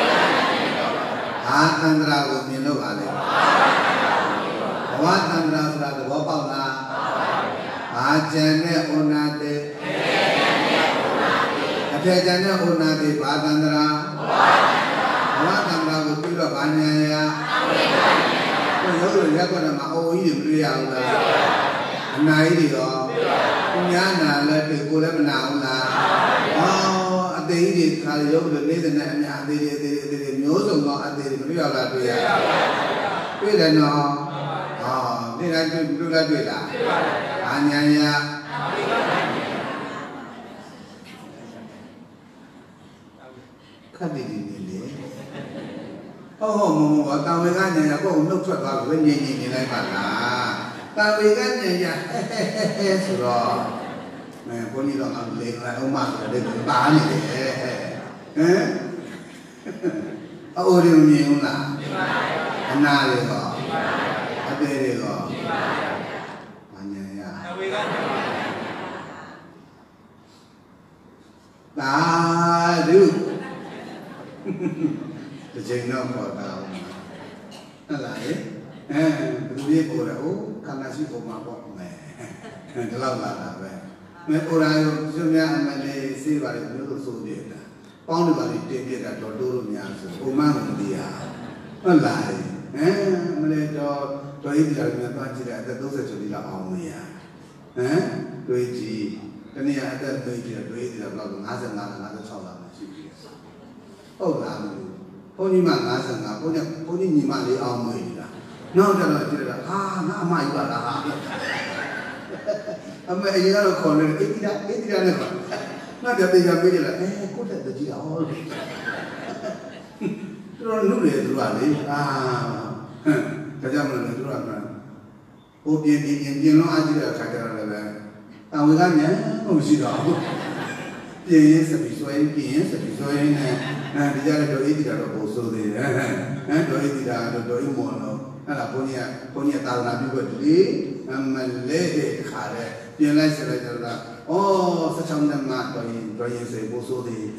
အာသန္တရာကိုမြင်လို့ပါလေဘဝသန္တရာဆိုတာသဘောပေါက်လားဘာကျန်တဲ့ဩနာတေအထေချန်တဲ့ဩနာတိဘာတန္တရာဘာတန္တရာကိုပြီးတော့ဘာညာရဘုရားတို့ရက်ကွက်မှာအိုကြီးတွေမတွေ့ရဘူးလားအနာကြီးတွေရောသူများနာလည်းတွေ့ကိုလည်းမနာဘူးလားဟောအသေးကြီးတွေခါရုပ်တွေနေတဲ့နဲ့အများအသေးတွေအသေးတွေအသေးတွေမျိုးစုံသောအသေးတွေမတွေ့ရလားတွေ့ရတွေ့တယ်နော်ဟောနေ့တိုင်းတွေ့တွေ့လားတွေ့လားဘာညာရခက်တယ်ဒီနေ့လေဟောဟောမမဘာတာဝေကညာရကိုနှုတ်ထွက်သွားလို့ငြိမ်ငြိမ်နေလိုက်ပါလားတာဝေကညာရဟဲဟဲဟဲဆိုတော့အဲဘုန်းကြီးတော်ကလေလာအောင်မှဆိုတဲ့ပါနေတယ်ဟမ်အိုရီမြင်ဦးလားအနာတွေရောအသေးတွေရောဘာညာရတာဝေကသာဓုဒီချိန်တော့ပေါ်တာဟုတ်လားလေအဲဘယ်လိုပြောလဲဟိုခန္ဓာရှိပုံမှာပေါ့မယ်ဒီလောက်လာတာပဲမဲအိုရာရောသူများအမလေးစေးပါလေမျိုးလို့ဆိုပြတာပေါင်းတယ်ပါလေတင်ပြတာတော့တိုးလို့များဆိုဘုံမမသိရဟုတ်လားအဲမလေးတော့တော်ရည်ကြတယ်များကြည့်တယ်အသက်သုံးဆယ်ကျော်ဒီလောက်အောင်မရဟမ်တွေးကြည့်တနည်းအသက်တွေးကြည့်တွေးကြည့်တော့ဘယ်လောက်၅၅ ၅၆လောက်ရှိပြီဟုတ်လားဘုန်းကြီးမ၅၅ဘုန်းကြီးဘုန်းကြီးညီမလေးအောင်မွေးနေတာနောက်ကြတော့ကြည့်တော့ဟာငါအမကြီးပါလားဟာအမေအရင်ကတော့ခေါ်နေတယ်အေးဒီလားအေးဒီလားနဲ့ခေါ်နောက်ကြပြေးကြပြေးကြလားအဲကိုတက်တကြီးအောင်တော်တော်နုတယ်သူကလေအာဟမ်ဒါကြောင့်မလို့သူကဟိုပြင်းပြင်းပြင်းလုံးအားကြည့်တဲ့အခါကျတော့လည်းတာဝေကမြန်မရှိတော့ဘူးပြင်းရင်စပီဆွဲပြင်းရင်စပီဆွဲနဲ့အဲဒီကြတော့အေးဒီတာတော့ပို့ဆိုးသေးတယ်ဟမ်တော့အေးဒီတာတော့တော်အေးမော်တော့အဲ့ဒါဘုန်းကြီးကဘုန်းကြီးသာသနာပြုတ်တယ်လေအမလေးတဲ့ခါတဲ့ပြင်လိုက်စလိုက်ကြတော့ဩစချောင်းနဲ့မှတော်ရင်တော်ရင်စေပို့ဆိုးသေး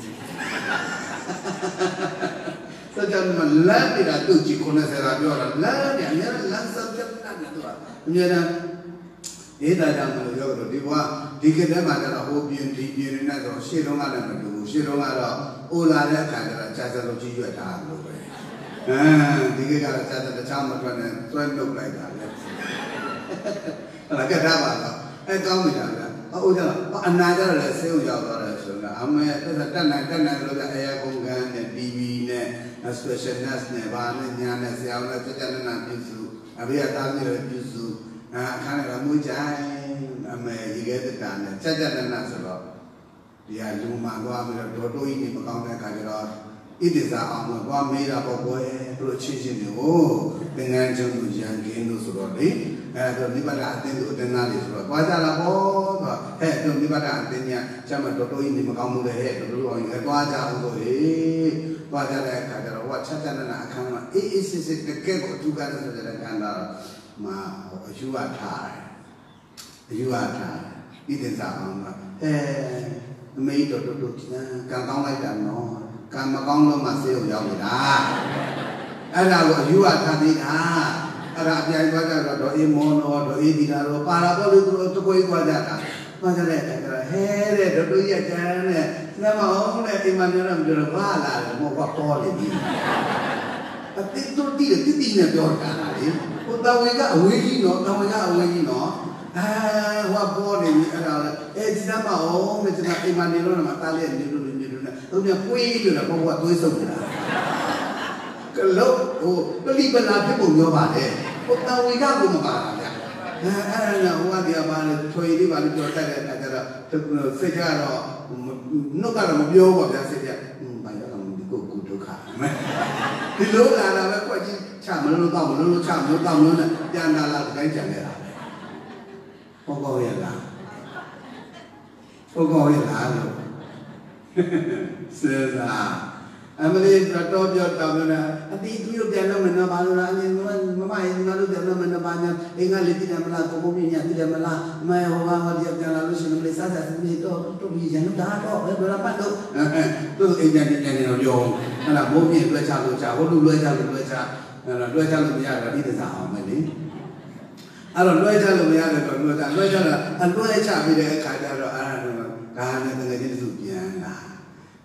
စချောင်းမှာလမ်းပြတာသူ့ကြည့်ခုနစရာပြောတာလမ်းပြအများလမ်းစောက်ချက်တာနဲ့တော့အများအားအေးတာကြောင့်မလို့ပြောတော့ဒီဘဝဒီကတည်းကကျတော့ဟိုပြင်းဒီပြင်းနေတော့ရှေ့တုန်းကလည်းမတူဘူးရှေ့တုန်းကတော့အိုလာတဲ့အခါကျတော့ကြာစလို့ကြီးရွက်တာလို့ပဲအဲဒီကကတော့ကြာတဲ့တခြားမထွက်နဲ့သွဲနှုတ်လိုက်တာလေအဲ့ဒါကတည်းကပါတော့အဲကောင်းပြီလားဗျအိုးကျတော့အနာကျတော့လည်းဆေးဥရောက်သွားတယ်ဆိုတော့အမေတက်တက်နိုင်တက်နိုင်လို့အဲယာကုန်ကန်နဲ့ တီဗီ နဲ့ special nurse နဲ့ဘာနဲ့ညာနဲ့ဆရာနဲ့တက်တက်နာပြုစုအဖေကတားပြီးတော့ပြုစုအခါနဲ့ကမွေးကြိုင်အမေရေခဲတက်တာနဲ့ချက်ချက်နာဆိုတော့ဒီဟာလူမှသွားပြီးတော့ဒေါ်တိုးကြီးနေမကောင်းတဲ့အခါကျတော့ဣတိစာအောင်တော့သွားမေးတာပေါ့ကွယ်သူတို့ချင်းချင်းမျိုးသင်္ကန်းကျုံတို့ရန်ကင်းတို့ဆိုတော့လေအဲဒါနိဗ္ဗာန်အသင်းတို့အတင်းသားတွေဆိုတော့သွားကြလာပေါ့ဆိုဟဲ့သူနိဗ္ဗာန်အသင်းညာကျမဒေါ်တိုးကြီးနေမကောင်းဘူးလေဟဲ့တို့တို့အောင်လည်းသွားကြအောင်ဆိုလေသွားကြတဲ့အခါကျတော့ဟောချက်ချက်နာအခန်းမှာအေးအေးစစ်စစ်တကယ်ကိုအထူးကားတဲ့ဆိုတဲ့ခန္ဓာမှာအယူအထားတယ်အယူအထားဣတိစာအောင်ကအဲအမေတို့တို့တို့ကံကောင်းလိုက်တာနော်ကံမကောင်းလို့မှဆေးရုံရောက်နေတာအဲ့ဒါကိုအယူအထားသေးတာအဲ့ဒါအပြိုင်သွားကြတော့တော့အေးမောနော်တော့အေးဒီလာတော့ပါလာတော့လို့သူတို့တကွေးသွားကြတာသွားကြတဲ့အဲ့ဒါဟဲတဲ့တို့တို့ရက်ကျန်းတဲ့နမအောင်တဲ့အိမ်မမျိုးတော့ပြောဘာလာတယ်မောကပေါ်နေပြီအတိတ်တို့တည်တည်တည်နဲ့ပြောတာလေဟိုတဝေကအဝေးကြီးနော်တဝေကအဝေးကြီးနော်အဲဟောပေါ်နေပြီအဲ့ဒါလေအဲဒီနမအောင်တဲ့ကျွန်တော်အိမ်မနေလို့မှတားလေးနေလို့နေလို့နဲ့သူကပွေးလို့တော့ဘောကသွေးဆုပ်နေတာကလို့ဟိုပလိပနာဖြစ်ပုံပြောပါလေဟိုတဝေကကိုမပါတာဗျအဲအဲ့ဒါဟိုကဒီပါလေထွေလေးပါလို့ပြောတတ်တဲ့အခါကျတော့စိတ်ကတော့နှုတ်ကတော့မပြောပါဗျာစိတ်ကဟင်းဘာရောက်အောင်ဒီကိုကုဒုက္ခဒီလိုလာတာပဲကွက်ကြီးချမလို့တော့မလို့ချမလို့တော့မလို့နဲ့ပြန်လာလာတိုင်းကြံနေတာဟုတ်ကောရဲ့လားဟုတ်ကောရဲ့လားလို့စေစားအမလေးတော့ပြောတော့လည်းအတီးသူတို့ပြန်လို့မနော်ဘာလို့လဲအရင်ကမမရင်ငါတို့ပြန်လို့မနော်ဘာညာအင်္ဂလိပ်ပြည်တယ်မလားကိုကိုမြညာပြည်တယ်မလားအမေဟောကဟောဒီပြန်လာလို့ရှိရင်မလေးစားစားနေတော့တို့ပြီးရန်တာတော့ဘယ်လိုပတ်လို့သူအိမ်ပြန်ပြန်နေတော့ပြောဟဲ့လားမိုးပြင်းလွှဲချလို့ချဟိုလူလွှဲချလို့လွှဲချအဲ့တော့လွှဲချလို့မရတော့ဒီတစားအောင်မယ်လေအဲ့တော့လွှဲချလို့မရတော့လွှဲချလွှဲချတော့အလွှဲချပြီးတဲ့အခါကျတော့အဲ့ဒါတော့ဒါနဲ့တကယ်ချင်းစုပြန်လာ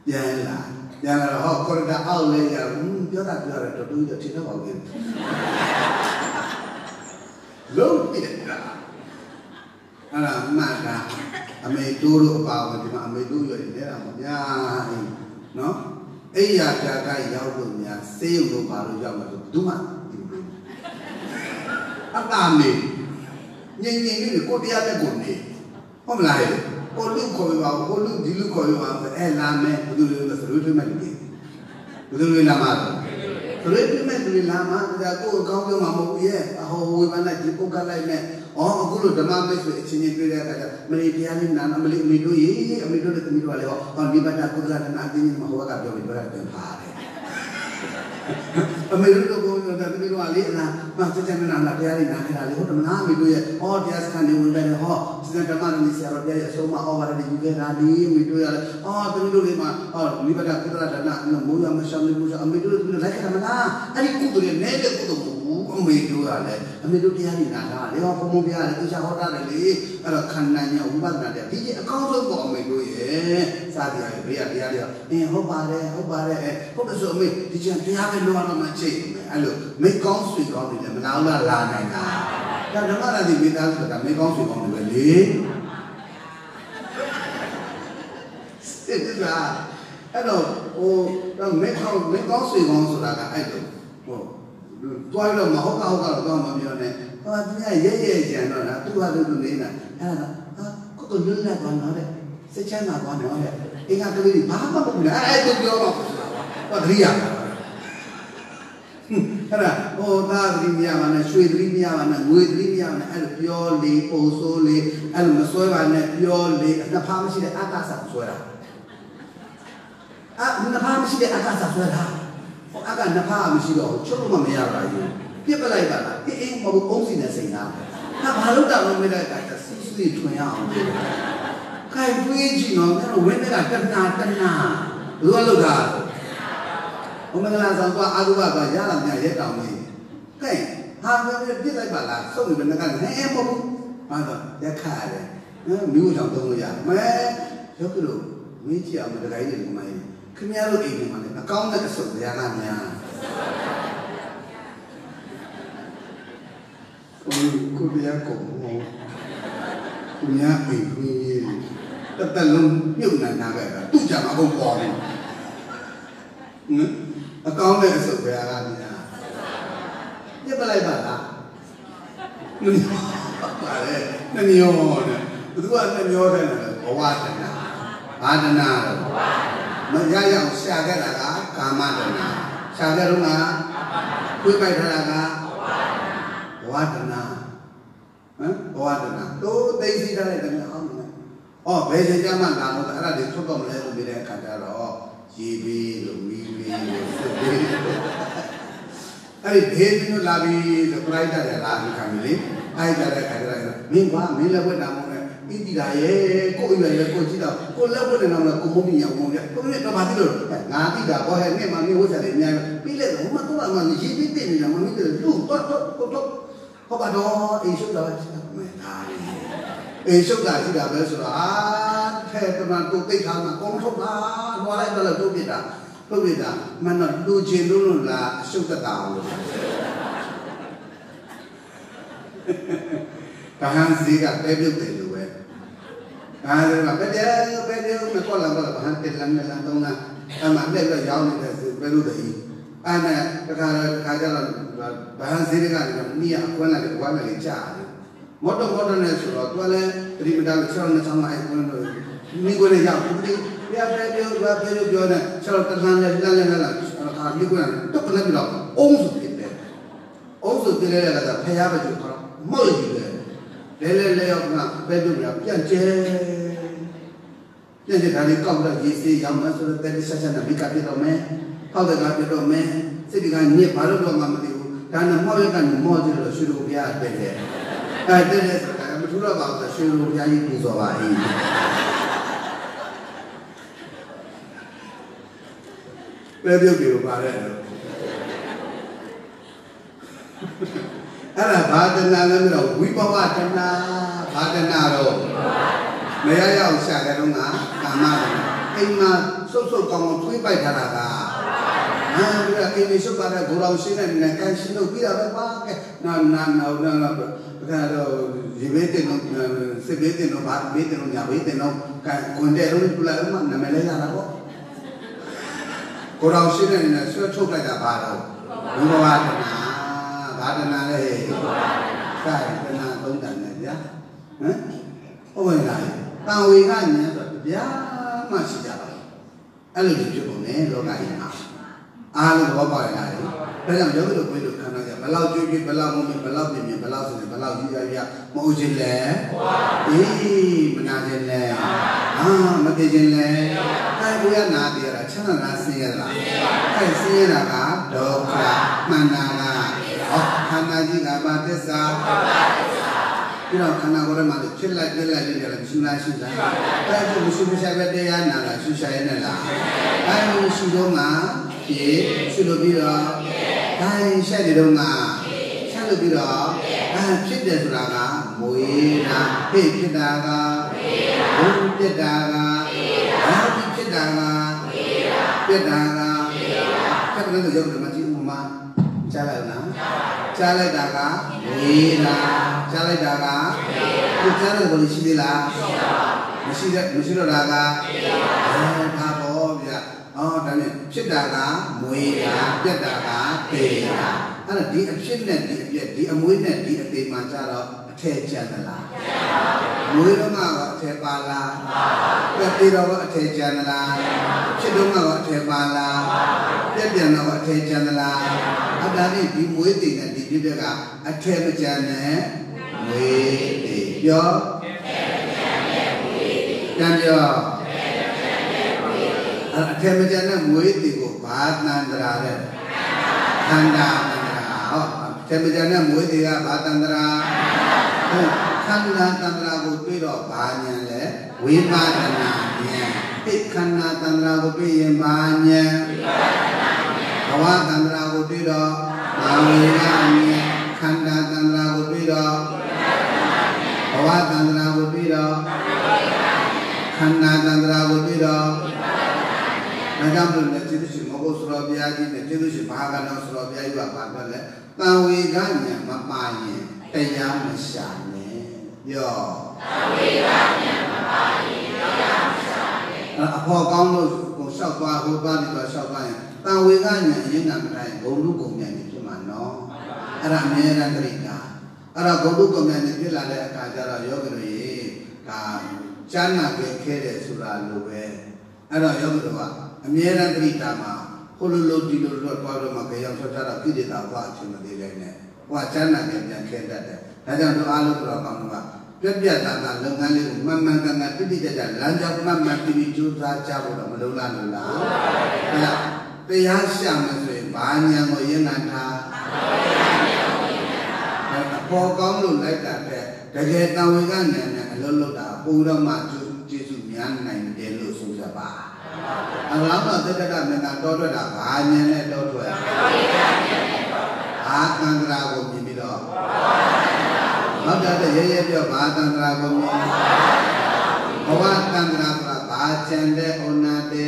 ပြန်လာပြန်လာတော့ဟောခေါ်တာအောက်လေးရပြောတာပြောတယ်တော်တော်ကြီးထင်တော့ပါဘူးလုံးပြတာအဲ့ဒါမှတ်တာအမေတို့တို့အပါဝင်ဒီမှာအမေတို့ရွယ်နေတာမများဘူးနော်အဲ့ရပြာကရောက်လို့များစေးရုံတို့ပါလို့ရောက်မှာဆိုဘူးမှအတားနေငြိမ်ငြိမ်လေးကိုတရားနဲ့ကိုနေဟုတ်မလားကိုလူခေါ်ပြပါဦးကိုလူဒီလူခေါ်ပြပါဦးအဲ့လာမယ်ဘယ်သူလဲဆိုလို့တွေ့မှလူကြီးဘယ်သူလဲလာမှာဆိုလို့တွေ့မှလူလာမှာဒါကိုအကောင်းဆုံးမှာမဟုတ်ဘူးရဲ့အဟောဝေဘာနဲ့ဒီပုတ်ကလိုက်နဲ့အော်အခုလိုဓမ္မမိတ်ဆွေအချင်းချင်းတွေ့တဲ့အခါကျမလေးတရားလေးနာနာမလေးအမေတို့ရေအမေတို့လည်းတမီးတို့ကလည်းဟောဒီဘက်ကကုသလနာအတင်းကြီးမဟောကပြောပြီးပြောတယ်ပြန်ပါတယ်အမေတို့ကကိုယ်တော်တမီးတို့ကလေအလားမစကြနာလာတရားလေးနာနေတာလေဟုတ်တယ်မလားအမေတို့ရဲ့ဟောတရားစခန်းနေဝင်တယ်ဟောစကြဓမ္မနဲ့ဆရာတော်တရားရဲ့အဆုံးမဩဝါဒတွေယူခဲ့တာလေအမေတို့ရလေအော်တမီးတို့လေးမှာဟောဒီဘက်ကကုသလနာမိုးရမရှောင်းလို့မိုးအမေတို့လည်းလိုက်ကြမလားအဲ့ဒီကုသိုလ်နဲ့နေတဲ့ကုသိုလ်အမေတို့ကလည်းအမေတို့တရားတွေနာတာလေဟောဘုံဘုံပြရတယ်သူချဟောတာလေအဲ့တော့ခန္ဓာညာဝိပဿနာတဲ့ဒီအကောင်းဆုံးပေါ့အမေတို့ရဲ့စာတရားတွေဘေးကတရားတွေအင်းဟုတ်ပါတယ်ဟုတ်ပါတယ်ဟုတ်တယ်ဆိုအမေဒီကျန်တရားပဲလောရတော့မှချိန်အဲ့လိုမိကောင်းဆွေကောင်းတွေလည်းမနာလားလာနိုင်တာဒါဓမ္မရာတိမိသားဆိုတာမိကောင်းဆွေကောင်းတွေပဲလေစစ်တာအဲ့တော့ဟိုတော့မိကောင်းမိကောင်းဆွေကောင်းဆိုတာကအဲ့လိုဟိုတွားလို့မဟုတ်ကောက်ကောက်တော့မပြောနဲ့ဟာသူကရဲရဲကြံတော့လားသူ့ဟာသူနေတာအဲ့ဒါဟာကိုကိုလွတ်လပ်သွားတော့တဲ့စိတ်ချမ်းသာသွားတော့တဲ့အင်္ဂါကလေးတွေဘာမှမဟုတ်ဘူးလားအဲ့ဒါပြောတော့ဟောတရိယာအဲ့ဒါဟိုသားသတိမရပါနဲ့ရွှေသတိမရပါနဲ့ငွေသတိမရပါနဲ့အဲ့လိုပြောလေပုံစိုးလေအဲ့လိုမစွဲပါနဲ့ပြောလေနှစ်ဖားမရှိတဲ့အကာသဆွဲတာအာနှစ်ဖားမရှိတဲ့အကာသဆွဲတာအကနဖာမရှိတော့ချုပ်လို့မရပါဘူးပြစ်ပလိုက်ပါလားအေးအေးမဟုတ်ဘူးအုံးစီနဲ့စိန်သားဟာဘာလို့တောင်းလို့မလဲတာစီစီထွင်ရအောင်ခိုင်တွေးကြည့်တော့ငါတို့ဝင်းတွေကတနာတနာဘယ်လိုလုပ်တာဘုမင်္ဂလာဆောင်ကအာသုဘကရလာမြရဲတောင်းလေးကဲဟာပြပြစ်လိုက်ပါလားစုံနေတယ်ကဟဲ့မဟုတ်ဘူးဟာတော့ရက်ခါရတယ်မျိုးဆောင်သုံးလို့ရမဲရုပ်ကလို့မင်းကြည့်အောင်တခါကြီးတွေကမှခင်ဗျားတို့အိမ်မှာလည်းအကောင်းတဲ့အစုပ်ဗျာကများကိုကိုဗျာကိုကိုများအိမ်ကြီးတက်တက်လုံးပြုတ်နေတာပဲသူ့ကြမှာအကုန်ပေါ်တယ်နော်အကောင်းတဲ့အစုပ်ဗျာကများပြစ်ပလိုက်ပါလားပါလေနှမျောတဲ့ဘသူကနှမျောတဲ့ဘဝတဏဘာတဏတော့မရရအောင်ရှာခဲ့တာကကာမတဏရှာခဲ့တော့ကခွေးပိုက်ထားတာကဘဝတဏဟမ်ဘဝတဏတို့သိသိထားတဲ့တဏအောင်မယ်။အော်ဘယ်ချိန်ကျမှလာလို့အဲ့ဒါတွေထုတ်တော့မလဲလို့ပြောတဲ့အခါကျတော့ရေပေးလို့မီးလေးလို့စစ်ပေးအဲ့ဒီဘေးမျိုးလာပြီးဆိုပရိုက်တာလည်းလာပြီးခံပြီလေအဲ့ဒါလည်းခါကြတယ်မင်းကမင်းလည်းဝတ်တာမဟုတ်နဲ့ပြီးပြီလားရဲ့ကိုယ်ရွယ်ရဲ့ကိုကြည့်တော့ကိုလည်းဝတ်နေတော့ကိုမုန်းမြအောင်မုန်းပြကိုလည်းတော့ဘာဖြစ်လို့ငါတိတာဘောဟဲ့နဲ့မှမင်းဝတ်တယ်အများကြီးပြီးလေဟိုမှာတော့မှရေပေးပေးနေတာမမင်းတို့လူတော့တော့တော့ဟောပါတော့အေးရှုပ်တော့မယ်ဒါလေးအေးရှုပ်တာရှိတာပဲဆိုတော့အာထဲတမန်ကိုသိထားမှာကောင်းထုတ်တာဟောလိုက်တော့လည်းတို့ပြတာတို့ပြတာမနော်လူချင်းလုံးလုံးလားရှုပ်တတ်တာအောင်လို့ဘာဟန်စီကပဲပြုတ်တယ်လို့ပဲဘာလဲကပဲတယ်ပဲတယ်မကောလာဘာဟန်တက်လမ်းလမ်းတော့လားအမှန်လည်းတော့ရောင်းနေတယ်ပဲလို့တည်းအဲ့နဲ့တခါတခါကျတော့ဘာဟန်စီကလည်းနီးရကွန်းလာတယ်ကွန်းလာလေကြာတယ်မော်တော်မော်တော်နဲ့ဆိုတော့သူကလည်းပရိမတာလို့ဆောင်းနေဆောင်းလိုက်ကွန်းလို့မိကိုလည်းရောက်ဘူးပြပြပြောပြပြောပြောနေဆောင်းတန်းလန်းလန်းလန်းလန်းအခါမိကိုလည်းတော့ကလည်းပြီးတော့အုံးစုဖြစ်တယ်အုံးစုပြလဲရတာဖျားပဲကျတော့မော့ရည်တယ်လဲလဲလဲရောကပဲပြောပြပြန်ကျဲပြန်ကျဲဒါလေးကောက်တော့ရေးစေးရောင်းမှဆိုတော့တက်ဆက်ဆက်နဲ့မိကပြတော့မယ်ဟောက်ကပြတော့မယ်စိတ်ကညစ်ဘာလို့တော့မှမသိဘူးဒါနဲ့မော့ရကနေမော့ကြည့်လို့ရွှေလိုပြားပဲတယ်အဲ့တဲ့မထူတော့ပါဘူးရွှေလိုပြားကြီးပူဇော်ပါအေးပဲပြုတ်ပြီးပါတဲ့အဲ့ဒါဘာတနာလဲမလို့ဝိဘဝတနာဘာတနာတော့မရရအောင်ရှာကြတော့ငါကာမတနာအိမ်မှာစစုပ်စုပ်ကောင်းကောင်းထွေးပိုက်ထားတာကဟာပြီးတော့အိမ်လေးစုပ်ပါတဲ့ဂိုတော်ရှင်းတဲ့နဲ့ကန်ရှင်းလို့ပြီးတာပဲပါကဲနာနာနာနာနာဒါတော့ဒီဘေးတင်တော့စစ်ဘေးတင်တော့ဗာဘေးတင်တော့ညာဘေးတင်တော့ကန်ကွန်တဲ့လို့ပြလိုက်မှနာမည်လဲရတာပေါ့ဂိုတော်ရှင်းတဲ့နဲ့ဆွဲထုတ်လိုက်တာပါတော့ဘုရားဝါဒနာဘာဒနာလဲကဲဒနာသုံးတန်နဲ့ဗျာဟမ်ဟုတ်ပါလားတန်ဝေကဉာဏ်ဆိုဗျာမရှိကြပါဘူးအဲ့လိုဖြစ်ပုံနဲ့လောကကြီးမှာအားလုံးဘောပါရလာတယ်ဒါကြောင့်ယောဂီတို့ပြေလို့ခန္ဓာကြဘယ်လောက်ကြွေးကြွေးဘယ်လောက်မုန်းဘယ်လောက်ပြင်းပြင်းဘယ်လောက်ဆိုရင်ဘယ်လောက်ကြီးရရမဟုတ်ခြင်းလဲအေးမနာခြင်းလဲအာမသိခြင်းလဲအဲကိုရနာတည်ရတာချမ်းသာလားဆင်းရဲလားအဲဆင်းရဲတာကဒုက္ခမှန်တာကဟောခန္ဓာကြီးကဘာသစ္စာပြီးတော့ခန္ဓာကိုယ်ထဲမှာဖြစ်လိုက်ပြက်လိုက်နေတယ်မရှိလားရှိလားအဲ့ဒါမရှိမရှိပဲတရားနာလားရှိရှိရဲ့နဲ့လားအဲ့လိုရှိတော့မှပြေရှိလို့ပြီးတော့ဒါရင်ရှက်နေတော့မှရှက်လို့ပြီးတော့အဲဖြစ်တယ်ဆိုတာကမွေးတာဖြစ်ဖြစ်တာကဘုံပြက်တာကဘာဖြစ်တာကပြက်တာကဆက်ပြီးတော့ရုပ်ဓမ္မကြီးဥမာကြားလိုက်လားကြားလိုက်တာကဝေးတာကြားလိုက်တာကကိုကြားတဲ့ကိုရှိသေးလားမရှိတဲ့မရှိတော့တာကအဲဒါပေါ့ဗျာအော်ဒါနဲ့ဖြစ်တာကမွေးတာပြက်တာကပေတာအဲ့ဒါဒီအဖြစ်နဲ့ဒီအပြက်ဒီအမွေးနဲ့ဒီအပေမှာကြတော့အထည်ကျန်သလားမွေးတော့ကအထည်ပါလားပြက်ပြီးတော့အထည်ကျန်သလားဖြစ်တော့ကအထည်ပါလားပြက်ပြန်တော့အထည်ကျန်သလားအဲ့ဒါနဲ့ဒီမွေးတည်နဲ့ဒီပြက်ကအထည်မကျန်နဲ့မွေးတည်ပြောပြန်ပြောအထည်မကျန်တဲ့မွေးတည်ကိုဘာတန္တရာလဲခန္ဓာတန္တရာဟောအထည်မကျန်တဲ့မွေးတည်ကဘာတန္တရာဟုတ်ခန္ဓာတန္တရာကိုတွေ့တော့ဘာဉာဏ်လဲဝိပဿနာဉာဏ်ဟိခန္ဓာတန္တရာကိုတွေ့ရင်ဘာဉာဏ်ဘဝတန္တရာကိုတွေ့တော့ဘာဝေကဉာဏ်ခန္ဓာတန္တရာကိုတွေ့တော့ဘဝတန္တရာကိုတွေ့တော့ခန္ဓာတန္တရာကိုတွေ့တော့ဒါကြောင့်လို့လည်းကျေးဇူးရှင်မဟုတ်ဆိုတော်ဘုရားကြီးနဲ့ကျေးဇူးရှင်ဘာကတော်ဆိုတော်ဘုရားကြီးကဘာပြောလဲတန်ဝေကဉာဏ်မပါရင်တရားမရှာနဲ့ပြောတန်ဝေကဉာဏ်မပါရင်တရားမရှာနဲ့အဖို့ကောင်းလို့ဟိုလျှောက်သွားဟိုသွားပြီးတော့လျှောက်သွားရင်တန်ဝေကဉာဏ်ရင်းနာမတိုင်းဘုံလူကုန်မြန်ဖြစ်မှာနော်အဲ့ဒါအမြဲတမ်းသတိထားအဲ့တော့ဘုံလူကုန်မြန်ဖြစ်လာတဲ့အခါကျတော့ယောဂီတို့ရေဒါကျမ်းနာခဲ့ခဲ့တယ်ဆိုတာလိုပဲအဲ့တော့ယောဂီတို့ကအမြဲတမ်းသတိထားမှာဟိုလိုလိုဒီလိုလိုတွားတော့မှကြောင်ထွက်တာကိလေသာဘာအချင်းမသေးလိုက်နဲ့ဟိုကကျမ်းနာခဲ့ပြန်ခဲ့တတ်တယ်ဒါကြောင့်တို့အားလုံးတို့ကောင်းတော့ပြက်ပြက်သားသားလုပ်ငန်းလေးကိုမှန်မှန်ကန်ကန်တိတိကျကျလမ်းကြောင်းမှန်မှန်ပြီးပြီးကြိုးစားကြဖို့တော့မလုံးလားလို့လားဟုတ်လားတရားရှာမယ်ဆိုရင်ဘာဉာဏ်ကိုရင်းနာထားအပေါ်ကောင်းလို့လိုက်တာတဲ့တကယ်တန်ဝေကဉာဏ်နဲ့အလုံးလုံးတာပူတော့မှကျေစုများနိုင်တယ်လို့ဆိုကြပါအလောင်းတော်တတ္တကမေတ္တာတောထွက်တာဘာဉာဏ်နဲ့တောထွက်အာသန္တရာကိုမြင်ပြီးတော့ဟုတ်တယ်ရဲရဲပြောဘာသန္တရာကိုမြင်ဘဝသန္တရာဆိုတာဘာချန်တဲ့ဩနာတေ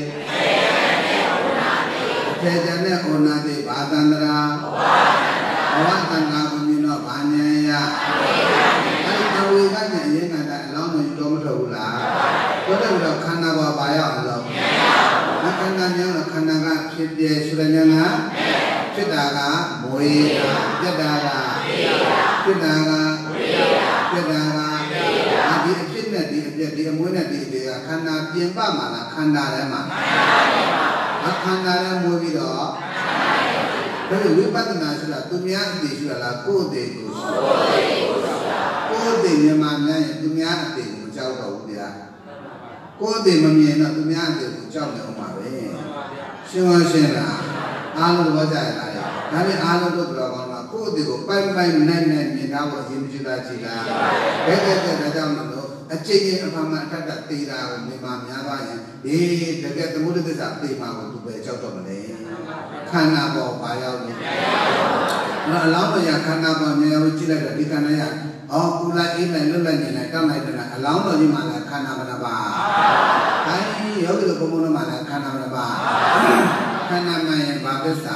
ထေချန်တဲ့ဩနာတေဘာသန္တရာဘဝသန္တရာကိုမြင်တော့ဘာဉာဏ်ရအဲဒီအဝေကဉာဏ်ရင်းကအလောင်းတော်တော်မထုတ်ဘူးလားတော်တယ်တော့ခန္ဓာပေါ်ပါရအောင်လို့ခန္ဓာမျိုးတော့ခန္ဓာကဖြစ်ပြဆိုတဲ့ဉာဏ်ကဖြစ်တာကမွေးတာပြက်တာကဖြစ်တာကပြက်တာကဒီအဖြစ်နဲ့ဒီအပြက်ဒီအမွေးနဲ့ဒီတွေကခန္ဓာပြင်ပမှာလားခန္ဓာထဲမှာခန္ဓာထဲမွေးပြီးတော့ဒါပေမဲ့ဝိပဿနာဆိုတာသူများအသေးရှိတာလားကိုယ်အသေးကိုရှိကိုယ်အသေးမြန်မာများရင်သူများအသေးကိုမကြောက်တော့ဘူးဗျာကိုယ်အသေးမမြင်တော့သူများအသေးကိုကြောက်နေအောင်ပါပဲရှင်းမရှင်းလားအားလုံးသဘောကျရလားဒါနဲ့အားလုံးတို့တော်ကောင်းတာကိုယ့်အသေးကိုပိုင်ပိုင်နဲ့နဲ့မြင်တော့အရင်မရှိတာကြည်လားဘယ်ကဲကဲဒါကြောင့်မလို့အကျင့်ရဲ့အမှန်မှန်အထက်ထသေးတာကိုမြင်မှများသွားရင်ဒီတကယ်သမုဒ္ဒသစ္စာသိမှကိုသူပဲကြောက်တော့မလဲခန္ဓာပေါ်ပါရောက်လို့နော်အလောင်းတော်ရခန္ဓာပေါ်မြင်ရောက်ကြည့်လိုက်တော့ဒီခန္ဓာရအော်ပူလိုက်အေးလိုက်လွတ်လိုက်နေလိုက်တောင်းလိုက်တယ်အလောင်းတော်ကြီးမှလည်းခန္ဓာမနာပါ ai yogi lo bomo no mana khana ma ba khana ma yin ba pissa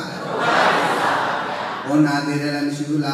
ona de de la misi bula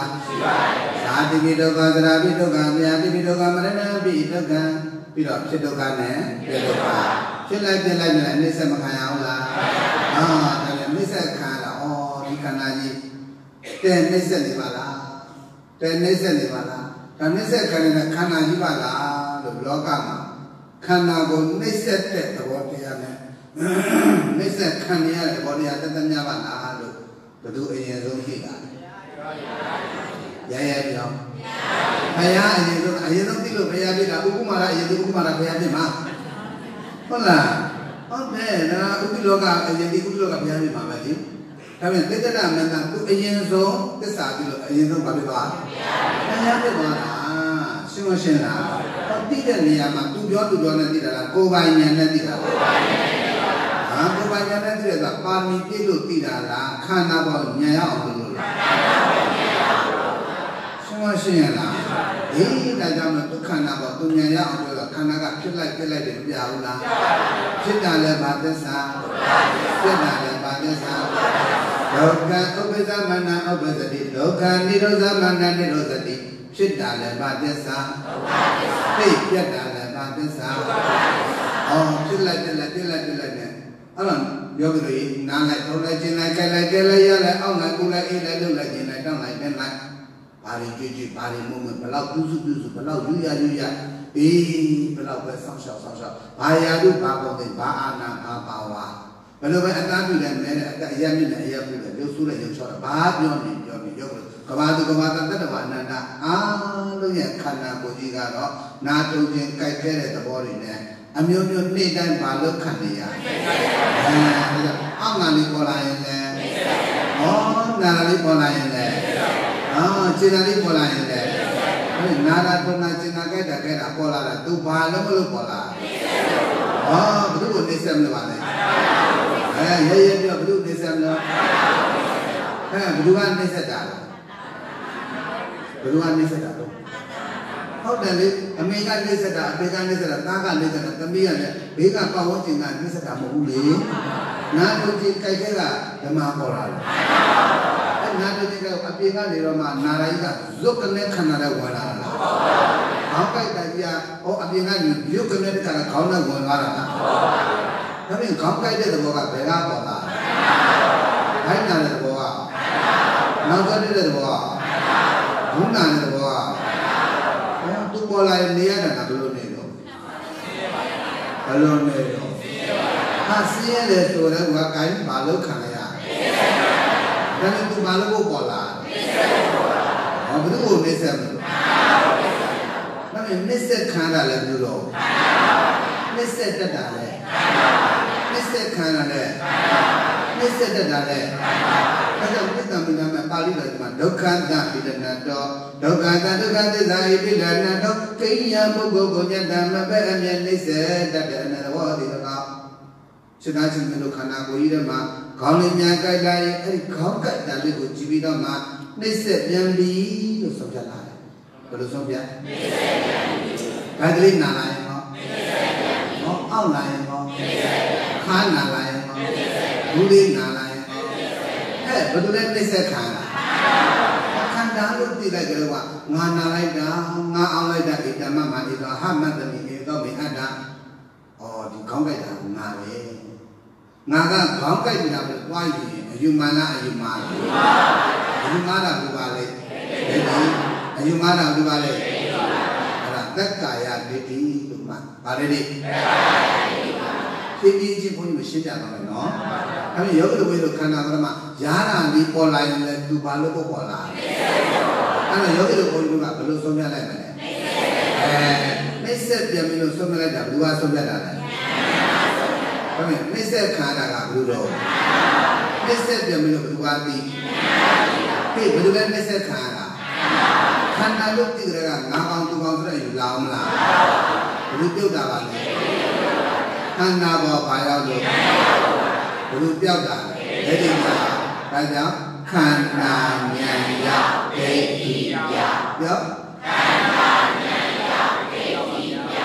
sa ti bi do ka sara bi do ka mya ti bi do ka marana bi do ka ပြီးတော့ဖြစ်ဒုက္ခနဲ့ပြဒုက္ခဖြစ်လိုက်ပြလိုက်နဲ့အနိစ္စမခံရအောင်လားအာဒါလည်းအနိစ္စခံရတာဩဒီခန္ဓာကြီးတဲ့နှိစ္စနေပါလားတဲ့နှိစ္စနေပါလားဒါနှိစ္စခံရတဲ့ခန္ဓာကြီးပါလားလို့လောကမှာခန္ဓာကိုနှိစ္စတဲ့သဘောတရားနဲ့နှိစ္စခံရတဲ့သဘောတရားတသက်များပါလားလို့ဘယ်သူအရင်ဆုံးသိတာရရပြောဘုရားအရင်ဆုံးအရင်ဆုံးသိလို့ဘုရားပြတာဥပမာရအရင်ဆုံးဥပမာရဘုရားပြမှာဟုတ်လားဟုတ်တယ်ဒါဥပိလောကအရင်ဒီဥပိလောကဘုရားပြမှာပဲလေဒါပေမဲ့သေတ္တမန္တသူအရင်ဆုံးသစ္စာပြီလို့အရင်ဆုံးဘာဖြစ်သွားလဲဘုရားပြသွားတာရှင်းမရှင်းလားဟောသိတဲ့နေရာမှာသူပြောသူပြောနဲ့သိတာလားကိုယ်ပိုင်ဉာဏ်နဲ့သိတာလားကိုယ်ပိုင်ဉာဏ်နဲ့သိတာဟာကိုယ်ပိုင်ဉာဏ်နဲ့သိတာပါမီပြည့်လို့သိတာလားခန္ဓာပေါ်ဉာဏ်ရအောင်လို့လားခန္ဓာပေါ်ဉာဏ်ရအောင်လို့ရှင်းမရှင်းလားအေးဒါကြောင့်မဒုက္ခနာပေါ်သူဉာဏ်ရအောင်လို့ခန္ဓာကဖြစ်လိုက်ဖြစ်လိုက်တယ်မပြဘူးလားဖြစ်တာလည်းဘာသစ္စာဖြစ်တာလည်းဘာသစ္စာဒုက္ခဥပ္ပဇ္ဇမနဥပ္ပဇ္ဇတိဒုက္ခនិရောဓမနនិရောဓတိဖြစ်တာလည်းဘာသစ္စာသိပြတ်တာလည်းဘာသစ္စာအော်ဖြစ်လိုက်ဖြစ်လိုက်ဖြစ်လိုက်ဖြစ်လိုက်နဲ့အဲ့တော့ယောဂီတွေနားလိုက်ထုံးလိုက်ကျင်လိုက်ကြိုက်လိုက်ကြဲလိုက်ရလိုက်အောက်လိုက်ကူလိုက်အေးလိုက်လှုပ်လိုက်ကျင်လိုက်တောင်းလိုက်နဲ့လိုက်ဘာတွေကြွကြွဘာတွေမုံမဘလောက်ပြုစုပြုစုဘလောက်ယူရယူရအေးဘလောက်ပဲဆောင်းရှောက်ဆောင်းရှောက်ဘာရာလူဘာပုံသိဘာအာနာဘာပါဝါဘယ်လိုပဲအတန်းပြတယ်မဲတဲ့အတက်အရက်မြင့်တဲ့အရက်ပြတယ်ရုပ်ဆိုးတဲ့ရုပ်ချောတာဘာပြောနေပြောနေရုပ်ကဘာသူကဘာတတ္တဝအနန္တအားလုံးရဲ့ခန္ဓာကိုယ်ကြီးကတော့နာတုံချင်းကြိုက်ခဲတဲ့သဘောတွေနဲ့အမျိုးမျိုးနေ့တိုင်းဘာလို့ခံနေရအဲအောက်ငါလေးပေါ်လာရင်လည်းဩနာလေးပေါ်လာရင်လည်းအော်ခြေနာလေးပေါ်လာရင်လည်းအဲနာတာတုံနာခြေနာကြိုက်တာကြိုက်တာပေါ်လာတာသူဘာလို့မလို့ပေါ်လာဩဘယ်သူကိုနေစမ်းလို့ပါလဲအဲရဲရဲပြောဘယ်သူနေစမ်းလို့အဲဘယ်သူကနေစက်တာလဲဘယ်သူကနေစက်တာတော့ဟုတ်တယ်လေအမေကနေစက်တာအဖေကနေစက်တာသားကနေစက်တာသမီးကလည်းဘေးကပတ်ဝန်းကျင်ကနေစက်တာမဟုတ်ဘူးလေနာတို့ကြီးကြိုက်ခဲကဓမ္မပေါ်လာတယ်အဲနာတို့ကြီးကအဖေကနေတော့မှနာရိုင်းကဇွတ်ကနေခန္ဓာနဲ့ဝင်လာတာလားခေါင်းကြိုက်တာကြီးကဟောအဖေကနေဇွတ်ကနေတခါခေါင်းနဲ့ဝင်သွားတာလားဒါပြင်ခေါင်းကြိုက်တဲ့သဘောကဘယ်ကပေါ်လာလဲခိုင်းနာတဲ့သဘောကနောက်ကျတဲ့သဘောကဘုံနာတဲ့သဘောကသူပေါ်လာနေရတာဘယ်လိုနေတော့ဘယ်လိုနေတော့ဟာစီးရတယ်ဆိုတော့ကကိုင်းဘာလို့ခံရရဒါနဲ့သူဘာလို့ပေါ်လာဟောဘယ်လိုနေစမ်းလို့ဒါနဲ့နစ်ဆက်ခံရလဲဘယ်လိုတော့နစ်ဆက်တက်တာလဲနစ်ဆက်ခံရလဲနစ်ဆက်တက်တာလဲအဲ့တော့ပြိတ္တမိနာမှာပါဠိတော်မှာဒုက္ခသပိဒနာတောဒုက္ခသဒုက္ခသစ္စာဣပိဒနာတောကိယပုဂ္ဂိုလ်ကိုညတမပဲအမြဲနှိစ္စတတ်တဲ့အနတဘောဒီတော့စိတ်သားချင်းတို့ခန္ဓာကိုယ်ကြီးထဲမှာခေါင်းလေးများကြိုက်လိုက်အဲ့ဒီခေါင်းကြိုက်တာလေးကိုကြည့်ပြီးတော့မှနှိစ္စပြန်ပြီလို့ဆုံးဖြတ်လာတယ်ဘယ်လိုဆုံးဖြတ်နှိစ္စပြန်ပြီဘာကလေးနာလာရင်ဟောနှိစ္စပြန်ပြီဟောအောက်လာရင်ဟောနှိစ္စပြန်ပြီခါနာလာရင်ဟောနှိစ္စပြန်ပြီဘူးလေးနာလာရင်ဟောအဲဘယ်လိုလဲနှိစ္စခံတာခန္ဓာလို့သိလိုက်ကြတော့ငါနာလိုက်တာငါအောင်လိုက်တာဣတမမဣတောဟမတမိဧသောမိအတ္တဩဒီခေါင်းကြိုက်တာငါပဲငါကခေါင်းကြိုက်နေတာပဲတွားရင်အယူမာလားအယူမာလားအယူမာတာဘယ်ပါလဲအယူမာတာဘယ်ပါလဲအဲ့ဒါသက်ကာယဒိဋ္ဌိလို့မှဗါလေဒီသက်ကာယဒိဋ္ဌိပါဖြည်းဖြည်းချင်းဘုန်းကြီးမရှင်းပြတော့မယ်နော်အဲ့ဒီယောဂီတို့ဝိတို့ခန္ဓာပရမယာရာလေးပေါ်လာရင်လည်းသူဘာလို့ပေါ်လာအဲ့တော့ယောဂီတို့ဘုန်းကြီးကဘယ်လိုဆုံးဖြတ်လိုက်မလဲအဲနှိစ္စပြန်ပြီးလို့ဆုံးဖြတ်လိုက်တာဘယ်လိုဆုံးဖြတ်တာလဲဘာလဲနှိစ္စခန္ဓာကဘယ်လိုတော့နှိစ္စပြန်ပြီးလို့ဘယ်လိုပါသိဟေးဘယ်လိုလဲနှိစ္စခန္ဓာခန္ဓာလို့သိကြတာငါကောင်သူကောင်ဆိုတဲ့ယူလာအောင်မလားဘယ်လိုပြုတ်တာပါလဲခန္ဓာပေါ်ဘာရောက်လို့ဘယ်လိုပြောက်တာလဲဒိဋ္ဌိကဒါကြောင့်ခန္ဓာဉာဏ်ရောက်ဒိဋ္ဌိပြောက်ပြောခန္ဓာဉာဏ်ရောက်ဒိဋ္ဌိပြောက်မ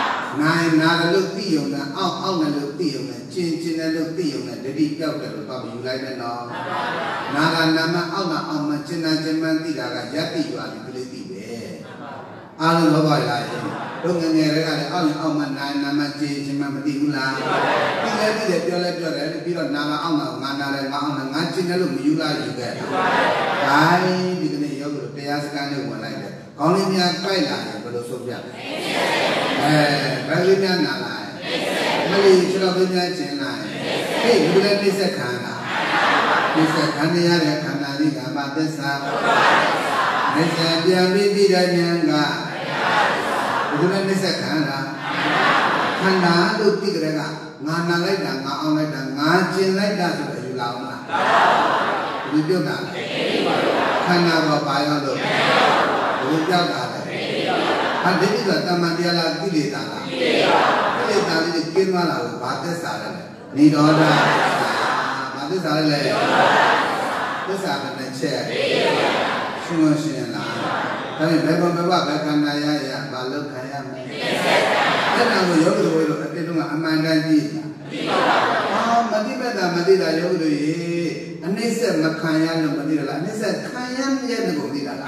Nine nada look the young, out on the look the young, chin chin and look the young, the deep doctor of you like an all. Nada nama out on my chin and chimantiga, yati, you are the ability. I don't know why I am. Don't get on on my nine nama chin, chimamadula. You let me let you let you let Nama on Mana and Mount and Matching a look you like you get. I begin a yoga, they ask kind of one like that. Calling me a twilight, but also Eh, bagi ni anak lain. Bagi sudah punya cina lain. Hei, bukan ni sekana. Ni sekana ya dia kana ni gambar desa. Ni sekian binti dan nyangga. Bukan ni sekana. Kana tu tiga rega. Ngana lain dah, ngau lain dah, ngacin lain dah sudah jual mana. Video dah. Kana apa yang tu? Video dah. Ada juga teman dia lagi di dalam. Di dalam ini kira malah batas sahaja. Ni doa, batas sahaja. Batas sahaja neceh. Semua semua. Tapi berapa berapa berkan ayah ya, balok ayah. Karena aku yoga tu yoga, tapi tu mah aman janji. Ah, mati pada mati dah yoga tu ye. Ane se makan yang mati dah, ane se kaya yang tu mati dah.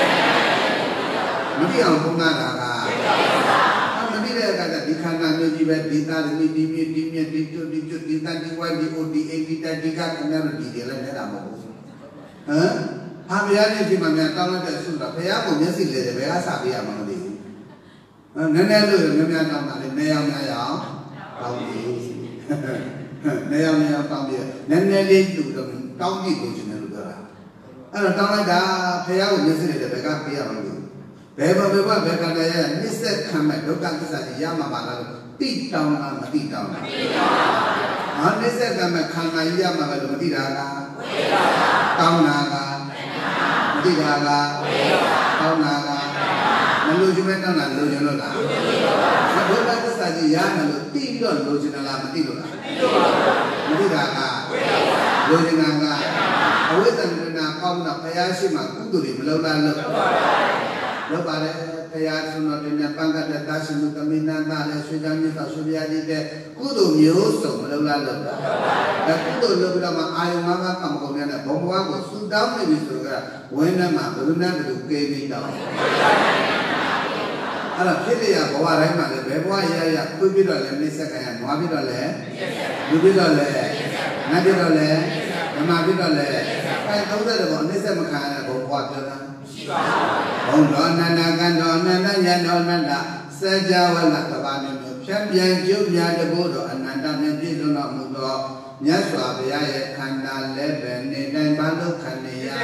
Mesti orang pun nak agak. Mesti dia kata di kanan ni juga di tanah ni di ni di ni di tu di tu di tanah di wajib di o di a di tanah di kat kena di dia lah ni dah mahu. Hah? Hamil ni si mana tahu ada sudah. Pihak pun mesti leh, pihak sahaja yang mahu di. Nenek tu nenek tahu mana nenek yang yang tahu di. Nenek yang tahu di. Nenek tu tu tahu di tu cina tu dah. Ada tahu ada pihak pun mesti leh, pihak pihak mahu di. Beba beba beba kaya ni set kami dokan kisah dia mana ti tahun mana ti tahun. Ah ni set kami kami dia mana mati dah tahun naga, mati dah tahun naga. Lalu cuma tahun lalu jono lah. Dokan kisah dia mana ti tahun lalu jono lah mati dah. Mati dah lalu jono naga. Awak tak nak kau nak payah sih mak kuduri melayu lalu. Lepas itu, pihak sunat ini pangkat data sinu kami nanti sudah nyata sudah jadi kudu miuso melalu lalu. Dan kudu lebih lama ayam mama kamu kau ni ada bawa aku sudah ni bisu kan. Wena mah belum nak tu kini tahu. Alah kiri ya bawa rai mah le bawa ya ya kubi dole ni sekarang mau bi dole, kubi dole, nabi dole, nama bi dole. Kalau tahu dah bawa ni se makan aku buat je lah. Ông đó na na gan đó na na nhà đó na na saja wala taban ni phép yang chiếu nhà để bố đó anh anh đang đi đó nó mua đó nhớ xóa về ai khăn đàn lẽ về nên đang bán lúc khăn này à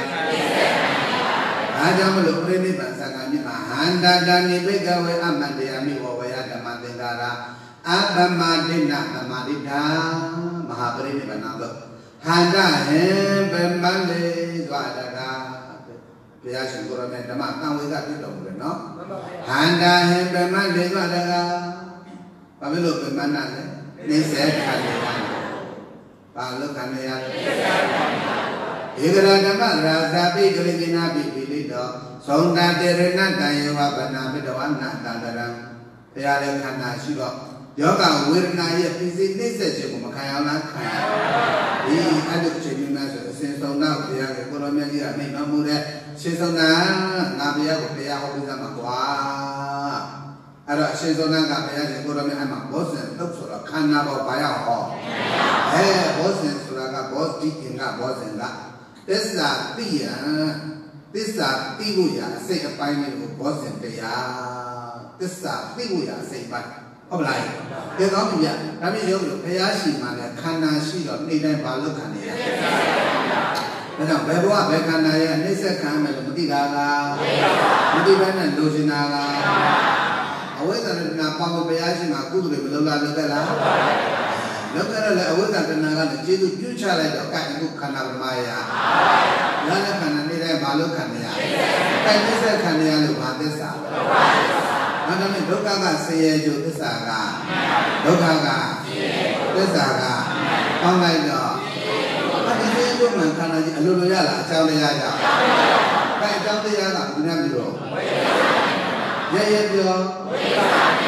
à cho mà lúc này bạn sang anh như à anh đang đang đi bây giờ với anh mình đi anh đi vào với anh làm anh đi ra ra anh mà đi nè mà đi ra mà học cái này bạn nào được anh đã hết bên bán đi gọi là ra Pihak syukur ni, dalam tahu kita tidak boleh, no. Anda yang berman di mana? Kami lu berman ni, ni saya kalian, kalau kalian. Ibarat dalam rasa pikir kita pilih do, sonda terena kaya wabana berdoa nak dalam pihak yang kena syukur. Jika wirna ia fisik ni saja cuma kaya nak kaya. Ini ada cerita sonda pihak ekonomi dia ni namun Sesona nabi aku pihak aku bisa makwa. Ada sesona aku pihak aku ramai amat bosan, tak surat kan nabi payah ho. Eh bosan surat aku bos dikin aku bosan lah. Desa dia, desa tibu ya, saya apa ini aku bosan dia. Desa tibu ya, saya apa? Apa lagi? Dia tahu dia, tapi dia tu pihak si mana, kana si lo, ni dah balu kan dia. Macam berbuat berkan ayah ni sekarang macam mesti dah, mesti mana dosin dah. Awak tak nak apa berbiasa mak aku tu belum lalu dah. Lalu kalau awak tak nak kan, jadi tu cara itu kan itu kan bermaya. Lalu kan ni dah balu kan ya. Kan ni sekarang ni alu batas sah. Macam ni doka kan saya juga sah kan, doka kan, sah kan, pangai dah. Itu makan aja, lalu ya lah, jauh ya ya. Kayak jauh ya lah, guna biro. Ya ya biro.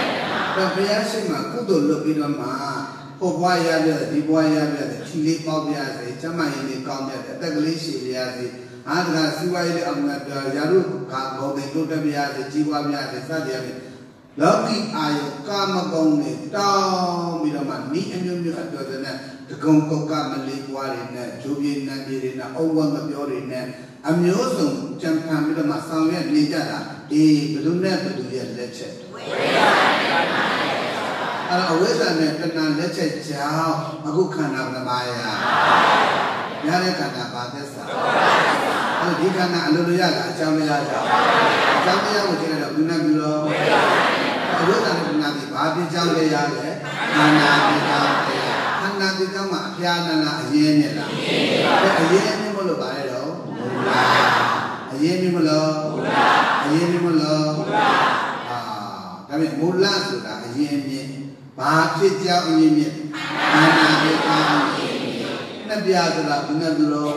ဘုရားရှိခိုးကုသိုလ်လုပ်ပြီးတော့မှဟိုဘွားရပြတဲ့ဒီဘွားရပြတဲ့ခြေလေးပေါက်ပြရစေကျမရည်လေးကောင်းပြတဲ့အသက်ကလေးရှည်ပြရစေအားတကားစီးပွားရေးအောင်မြတ်ပြရာတို့ကဘုံတွေတိုးတက်ပြရစေကြီးပွားပြရစေစသည်အပြင်လောကီအာယကာမဂုဏ်တွေတောင်းပြီးတော့မှဤအမျိုးမျိုးအပြောတဲ့နဲ့တကုံကုတ်ကမလေးပွားတွေနဲ့ဂျိုးပြင်းနှံပြေတွေနဲ့အုံဝတ်မပြောတွေနဲ့အမျိုးစုံကြံဖန်ပြီးတော့မှဆောင်ရွက်နေကြတာအေးဘယ်သူနဲ့ဘယ်သူရဲ့လက်ချက်အဲ့အဝိဇ္ဇာနဲ့တဏှာလက်ချက်ကြောင့်အခုခန္ဓာပမာယရတဲ့ခန္ဓာဘာသစ္စာအဲ့ဒီခန္ဓာအလိုလိုရတာအကြောင်းတရားကြောင့်အကြောင်းတရားကိုကြည့်လိုက်တော့ဘုနာပြုလို့အဝိဇ္ဇာနဲ့တဏှာဒီဘာပြကြောင်းတရားလဲခန္ဓာပြကြောင်းတရားခန္ဓာပြကြောင်းမှာအဖျားနာနာအရင်နဲ့လားအရင်နဲ့မလို့ပါလေတော့အရင်နဲ့မလို့အရင်နဲ့မလို့အာဒါပေမဲ့မူလဆိုတာအရင်မြင်ဘာဖြစ်ကြောင်းအရင်မြင်ခန္ဓာပြကြောင်းနှစ်ပြဆိုတာဘုနာပြုလို့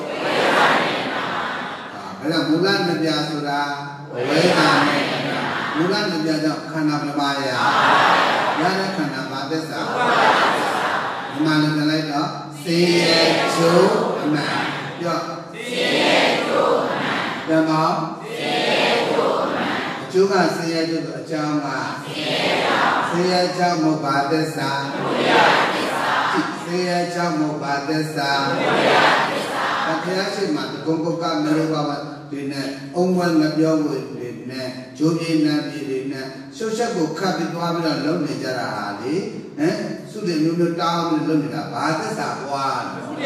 အဲ့ဒါမူလနှစ်ပြဆိုတာဝေဒနာနဲ့မူလနှစ်ပြကြောင့်ခန္ဓာပမာယရတဲ့ခန္ဓာဘာသစ္စာဒီမှာလည်းလိုက်တော့စေရကျိုးအမှန်ပြောစေရကျိုးအမှန်ဓမ္မစေရကျိုးအမှန်အကျိုးကစေရကျိုးဆိုအကြောင်းကစေရကြောင့်စေရကြောင့်မဟုတ်ဘာသစ္စာမူလသစ္စာစေရကြောင့်မဟုတ်ဘာသစ္စာမူလသစ္စာဘုရားရှိခိုးကုံကုတ်ကမလေးပါပါဒီနဲ့အုံဝတ်မပြောဘူးဒီနဲ့ဂျိုးပြင်းနှံပြေတွေနဲ့ရှုပ်ချက်ကိုခတ်ပြီးသွားပြီးတော့လုံနေကြတာဟာလေဟမ်စုတွေမျိုးမျိုးတောင်းပြီးလုံနေတာဘာသစ္စာပွားလို့ကု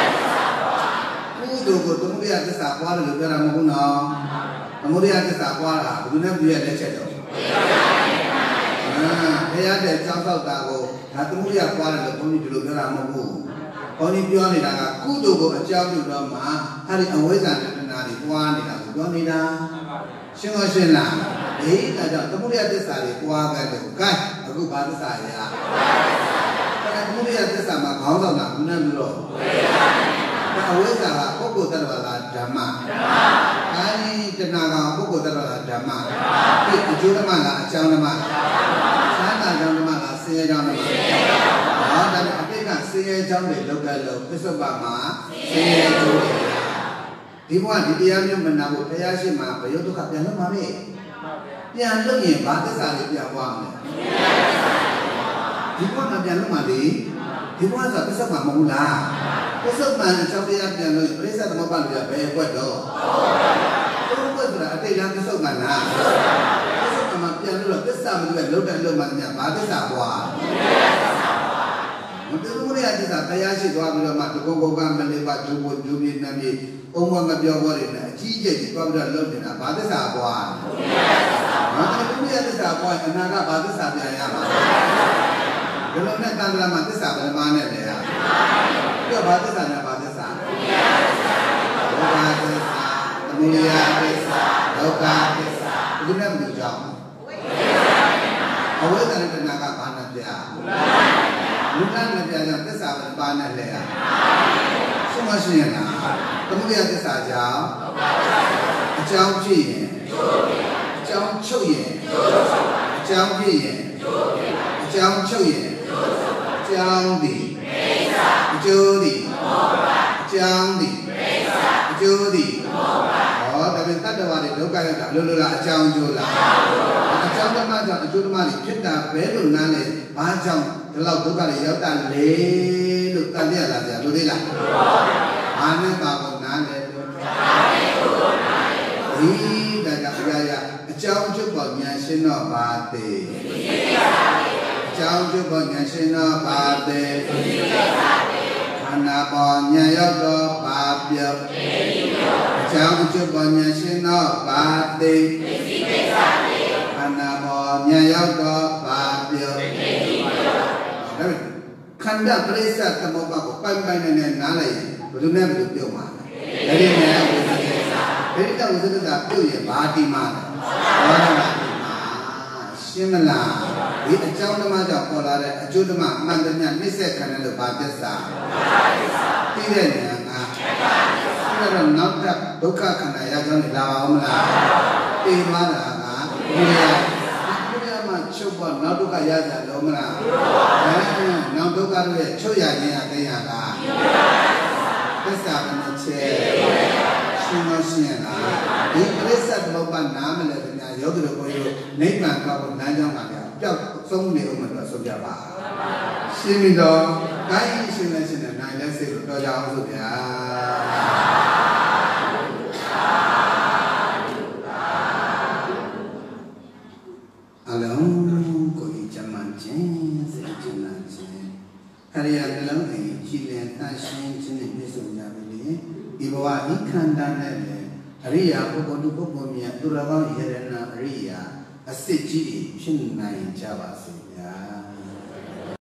သိုလ်ကိုသမုဒယသစ္စာပွားတယ်လို့ပြောတာမဟုတ်ဘူးနော်သမုဒယသစ္စာပွားတာဘယ်သူနဲ့ပြည့်ရလက်ချက်တော့အာဘုရားတဲ့ကြောက်တော့တာကိုဒါသမုဒယပွားတယ်လို့ဘုန်းကြီးဒီလိုပြောတာမဟုတ်ဘူးဘုန်းကြီးပြောနေတာကကုသိုလ်ကိုအကြောင်းပြုတော့မှအဲ့ဒီအဝိဇ္ဇာတဏှာတွေပွားနေတာကိုပြောနေတာရှင်းမရှင်းလားအေးဒါကြောင့်သမုဒယသစ္စာတွေပွားခဲ့တယ်ကို gain အခုဘာသစ္စာရအဲ့ဒါသမုဒယသစ္စာမှာခေါင်းဆောင်တာဘုရားပြောတော့အဝိဇ္ဇာကပုဂ္ဂိုလ်တ attva လားဓမ္မဓမ္မအဲဒီတဏှာကပုဂ္ဂိုလ်တ attva လားဓမ္မဒီအကျိုးဓမ္မလားအကြောင်းဓမ္မသံဃာကြောင့်ဓမ္မလားဆင်းရဲကြောင့်ဓမ္မဟောဒါနဲ့အတိတ်ကဆင်းရဲကြောင့်တွေလောက်ကလောပစ္စုပ္ပန်မှာဆင်းရဲကြောင့်ဒီဘဝဒီတရားမျိုးမနာဖို့ဘုရားရှိခိုးဘယုဒ္ဓခပြန်လို့မှာမေ့ပြန်လို့ရင်ဘာသစ္စာလေးပြန်သွားမလဲဒီဘဝမှာပြန်လို့မှာလေဒီဘဝဆိုပစ္စုပ္ပန်မဟုတ်လားပစ္စုပ္ပန်အကြောင်းတရားပြန်လို့ပရိစ္ဆေသမုပ္ပါဒ်ပြဘယ်ကွက်တော့ဟုတ်ပါဘူးဘုရားအတိတ်ကပစ္စုပ္ပန်လားပစ္စုပ္ပန်မှာပြန်လို့သစ္စာမလို့လုံးတယ်လုံးမှညဘာသစ္စာပွားမတူဘူးလေအတိတ်ကတရားရှိသွားပြီးတော့မှတကုံကုံကမလေးပါဒုဘဒုပြင်းနှမ်းပြေအုံမမပြောဘောတွေနဲ့အကြီးကျယ်ကြီးသွားပြီးတော့လုံးနေတာဘာသစ္စာပွားဘာတူဘူးလေသစ္စာပွားအနာကဘာသစ္စာပြန်ရမှာဘယ်လိုနဲ့တန်ត្រာမှာသစ္စာဘယ်မှာနဲ့လဲဟာပြောဘာသစ္စာနဲ့ဘာသစ္စာဒုက္ခသစ္စာသမုဒယသစ္စာဒုက္ခသစ္စာဒီနဲ့ဘယ်လိုကြောင်းအဝိဇ္ဇာနဲ့တဏှာကဘာနဲ့ပြမူလနဲ့ပြကြောင့်သစ္စာဘယ်ပါနဲ့လဲဟာရှင်းမရှိရင်လားသမုဒယသစ္စာကြောင့်အကြောင်းဖြစ်ရင်အကြောင်းချုပ်ရင်အကြောင်းဖြစ်ရင်အကြောင်းချုပ်ရင်အကြောင်းသည်အကျိုးသည်အကြောင်းသည်အကျိုးသည်ဟောဒါပေမဲ့တတ္တဝါတွေဒုက္ခရောက်တာလို့လို့လားအကြောင်းကျိုးလားအကြောင်းဓမ္မကြောင့်အကျိုးဓမ္မတွေဖြစ်တာဘယ်လိုနားလဲဘာကြောင့်ဒီလောက်ဒုက္ခတွေရောက်တာလဲလို့တန်ပြရတာကြာလို့သေးလားဘာနဲ့ပါဖို့နားလဲလို့ဒီဒါကြောင့်ဘုရားရအကြောင်းချုပ်ပေါ်ဉာဏ်ရှင်းတော့ပါသေးအကြောင်းချုပ်ပေါ်ဉာဏ်ရှင်းတော့ပါသေးခန္ဓာပေါ်ဉာဏ်ရောက်တော့ပါပြုတ်အကြောင်းချုပ်ပေါ်ဉာဏ်ရှင်းတော့ပါသေးခန္ဓာပေါ်ဉာဏ်ရောက်တော့ပါပြုတ်ခန္ဓာပရိစ္ဆေသမုပ္ပါကိုပိုင်ပိုင်နဲ့နားလိုက်ရင်ဘယ်လိုနဲ့ဘယ်လိုပြုတ်မှာလဲဒါနဲ့ဝိသကိစ္စဒိဋ္ဌိဝိသကိစ္စပြုတ်ရင်ဘာတိမှာလဲဘာလာရှင်းမလားဒီအကြောင်းဓမ္မကြောင့်ပေါ်လာတဲ့အကျိုးဓမ္မအမှန်တည်းနှိစ္စခန္ဓာလို့ဘာသစ္စာသိတဲ့ဉာဏ်ကအဲ့တော့နောက်ထပ်ဒုက္ခခန္ဓာရောက်ကြောင်းလာပါဦးမလားသိသွားတာကဘုရားဘုရားမှာချုပ်ပေါ်နောက်ဒုက္ခရကြလုံးမလားအဲနောက်ဒုက္ခတို့ရဲ့ချုပ်ရခြင်းအသေးရလားသစ္စာဘယ်နှချက်ရှင်းလို့ရှင်းလားဒီပရိစ္ဆေသမုပ္ပါနားမလဲခင်ဗျာယောဂီတို့ဘုန်းကြီးတို့နိဗ္ဗာန်ကောက်ဖို့လမ်းကြောင်းပါဗျာပျောက်ဆုံးနေဦးမလို့ဆိုပြပါရှင်းပြီတော့ကိုင်းရှင်းလဲရှင်းတယ်နိုင်လဲစိတ်လို့တော်ကြအောင်ဆိုဗျာအလုံးကိုယ်ကြမ်းမှန်ခြင်းစိတ်ကျဉ်းလာခြင်းအရိယာနှလုံးအိမ်ကြည်လင်တန်ရှင်းခြင်းနဲ့ပြည့်စုံကြပြီလေဒီဘဝဤခန္ဓာနဲ့လည်းအရိယာပုဂ္ဂိုလ်သူပုဂ္ဂိုလ်မြတ်သူတော်ကောင်းယရဏအရိယာအစစ်ကြီးဖြစ်နိုင်ကြပါစေဗျာ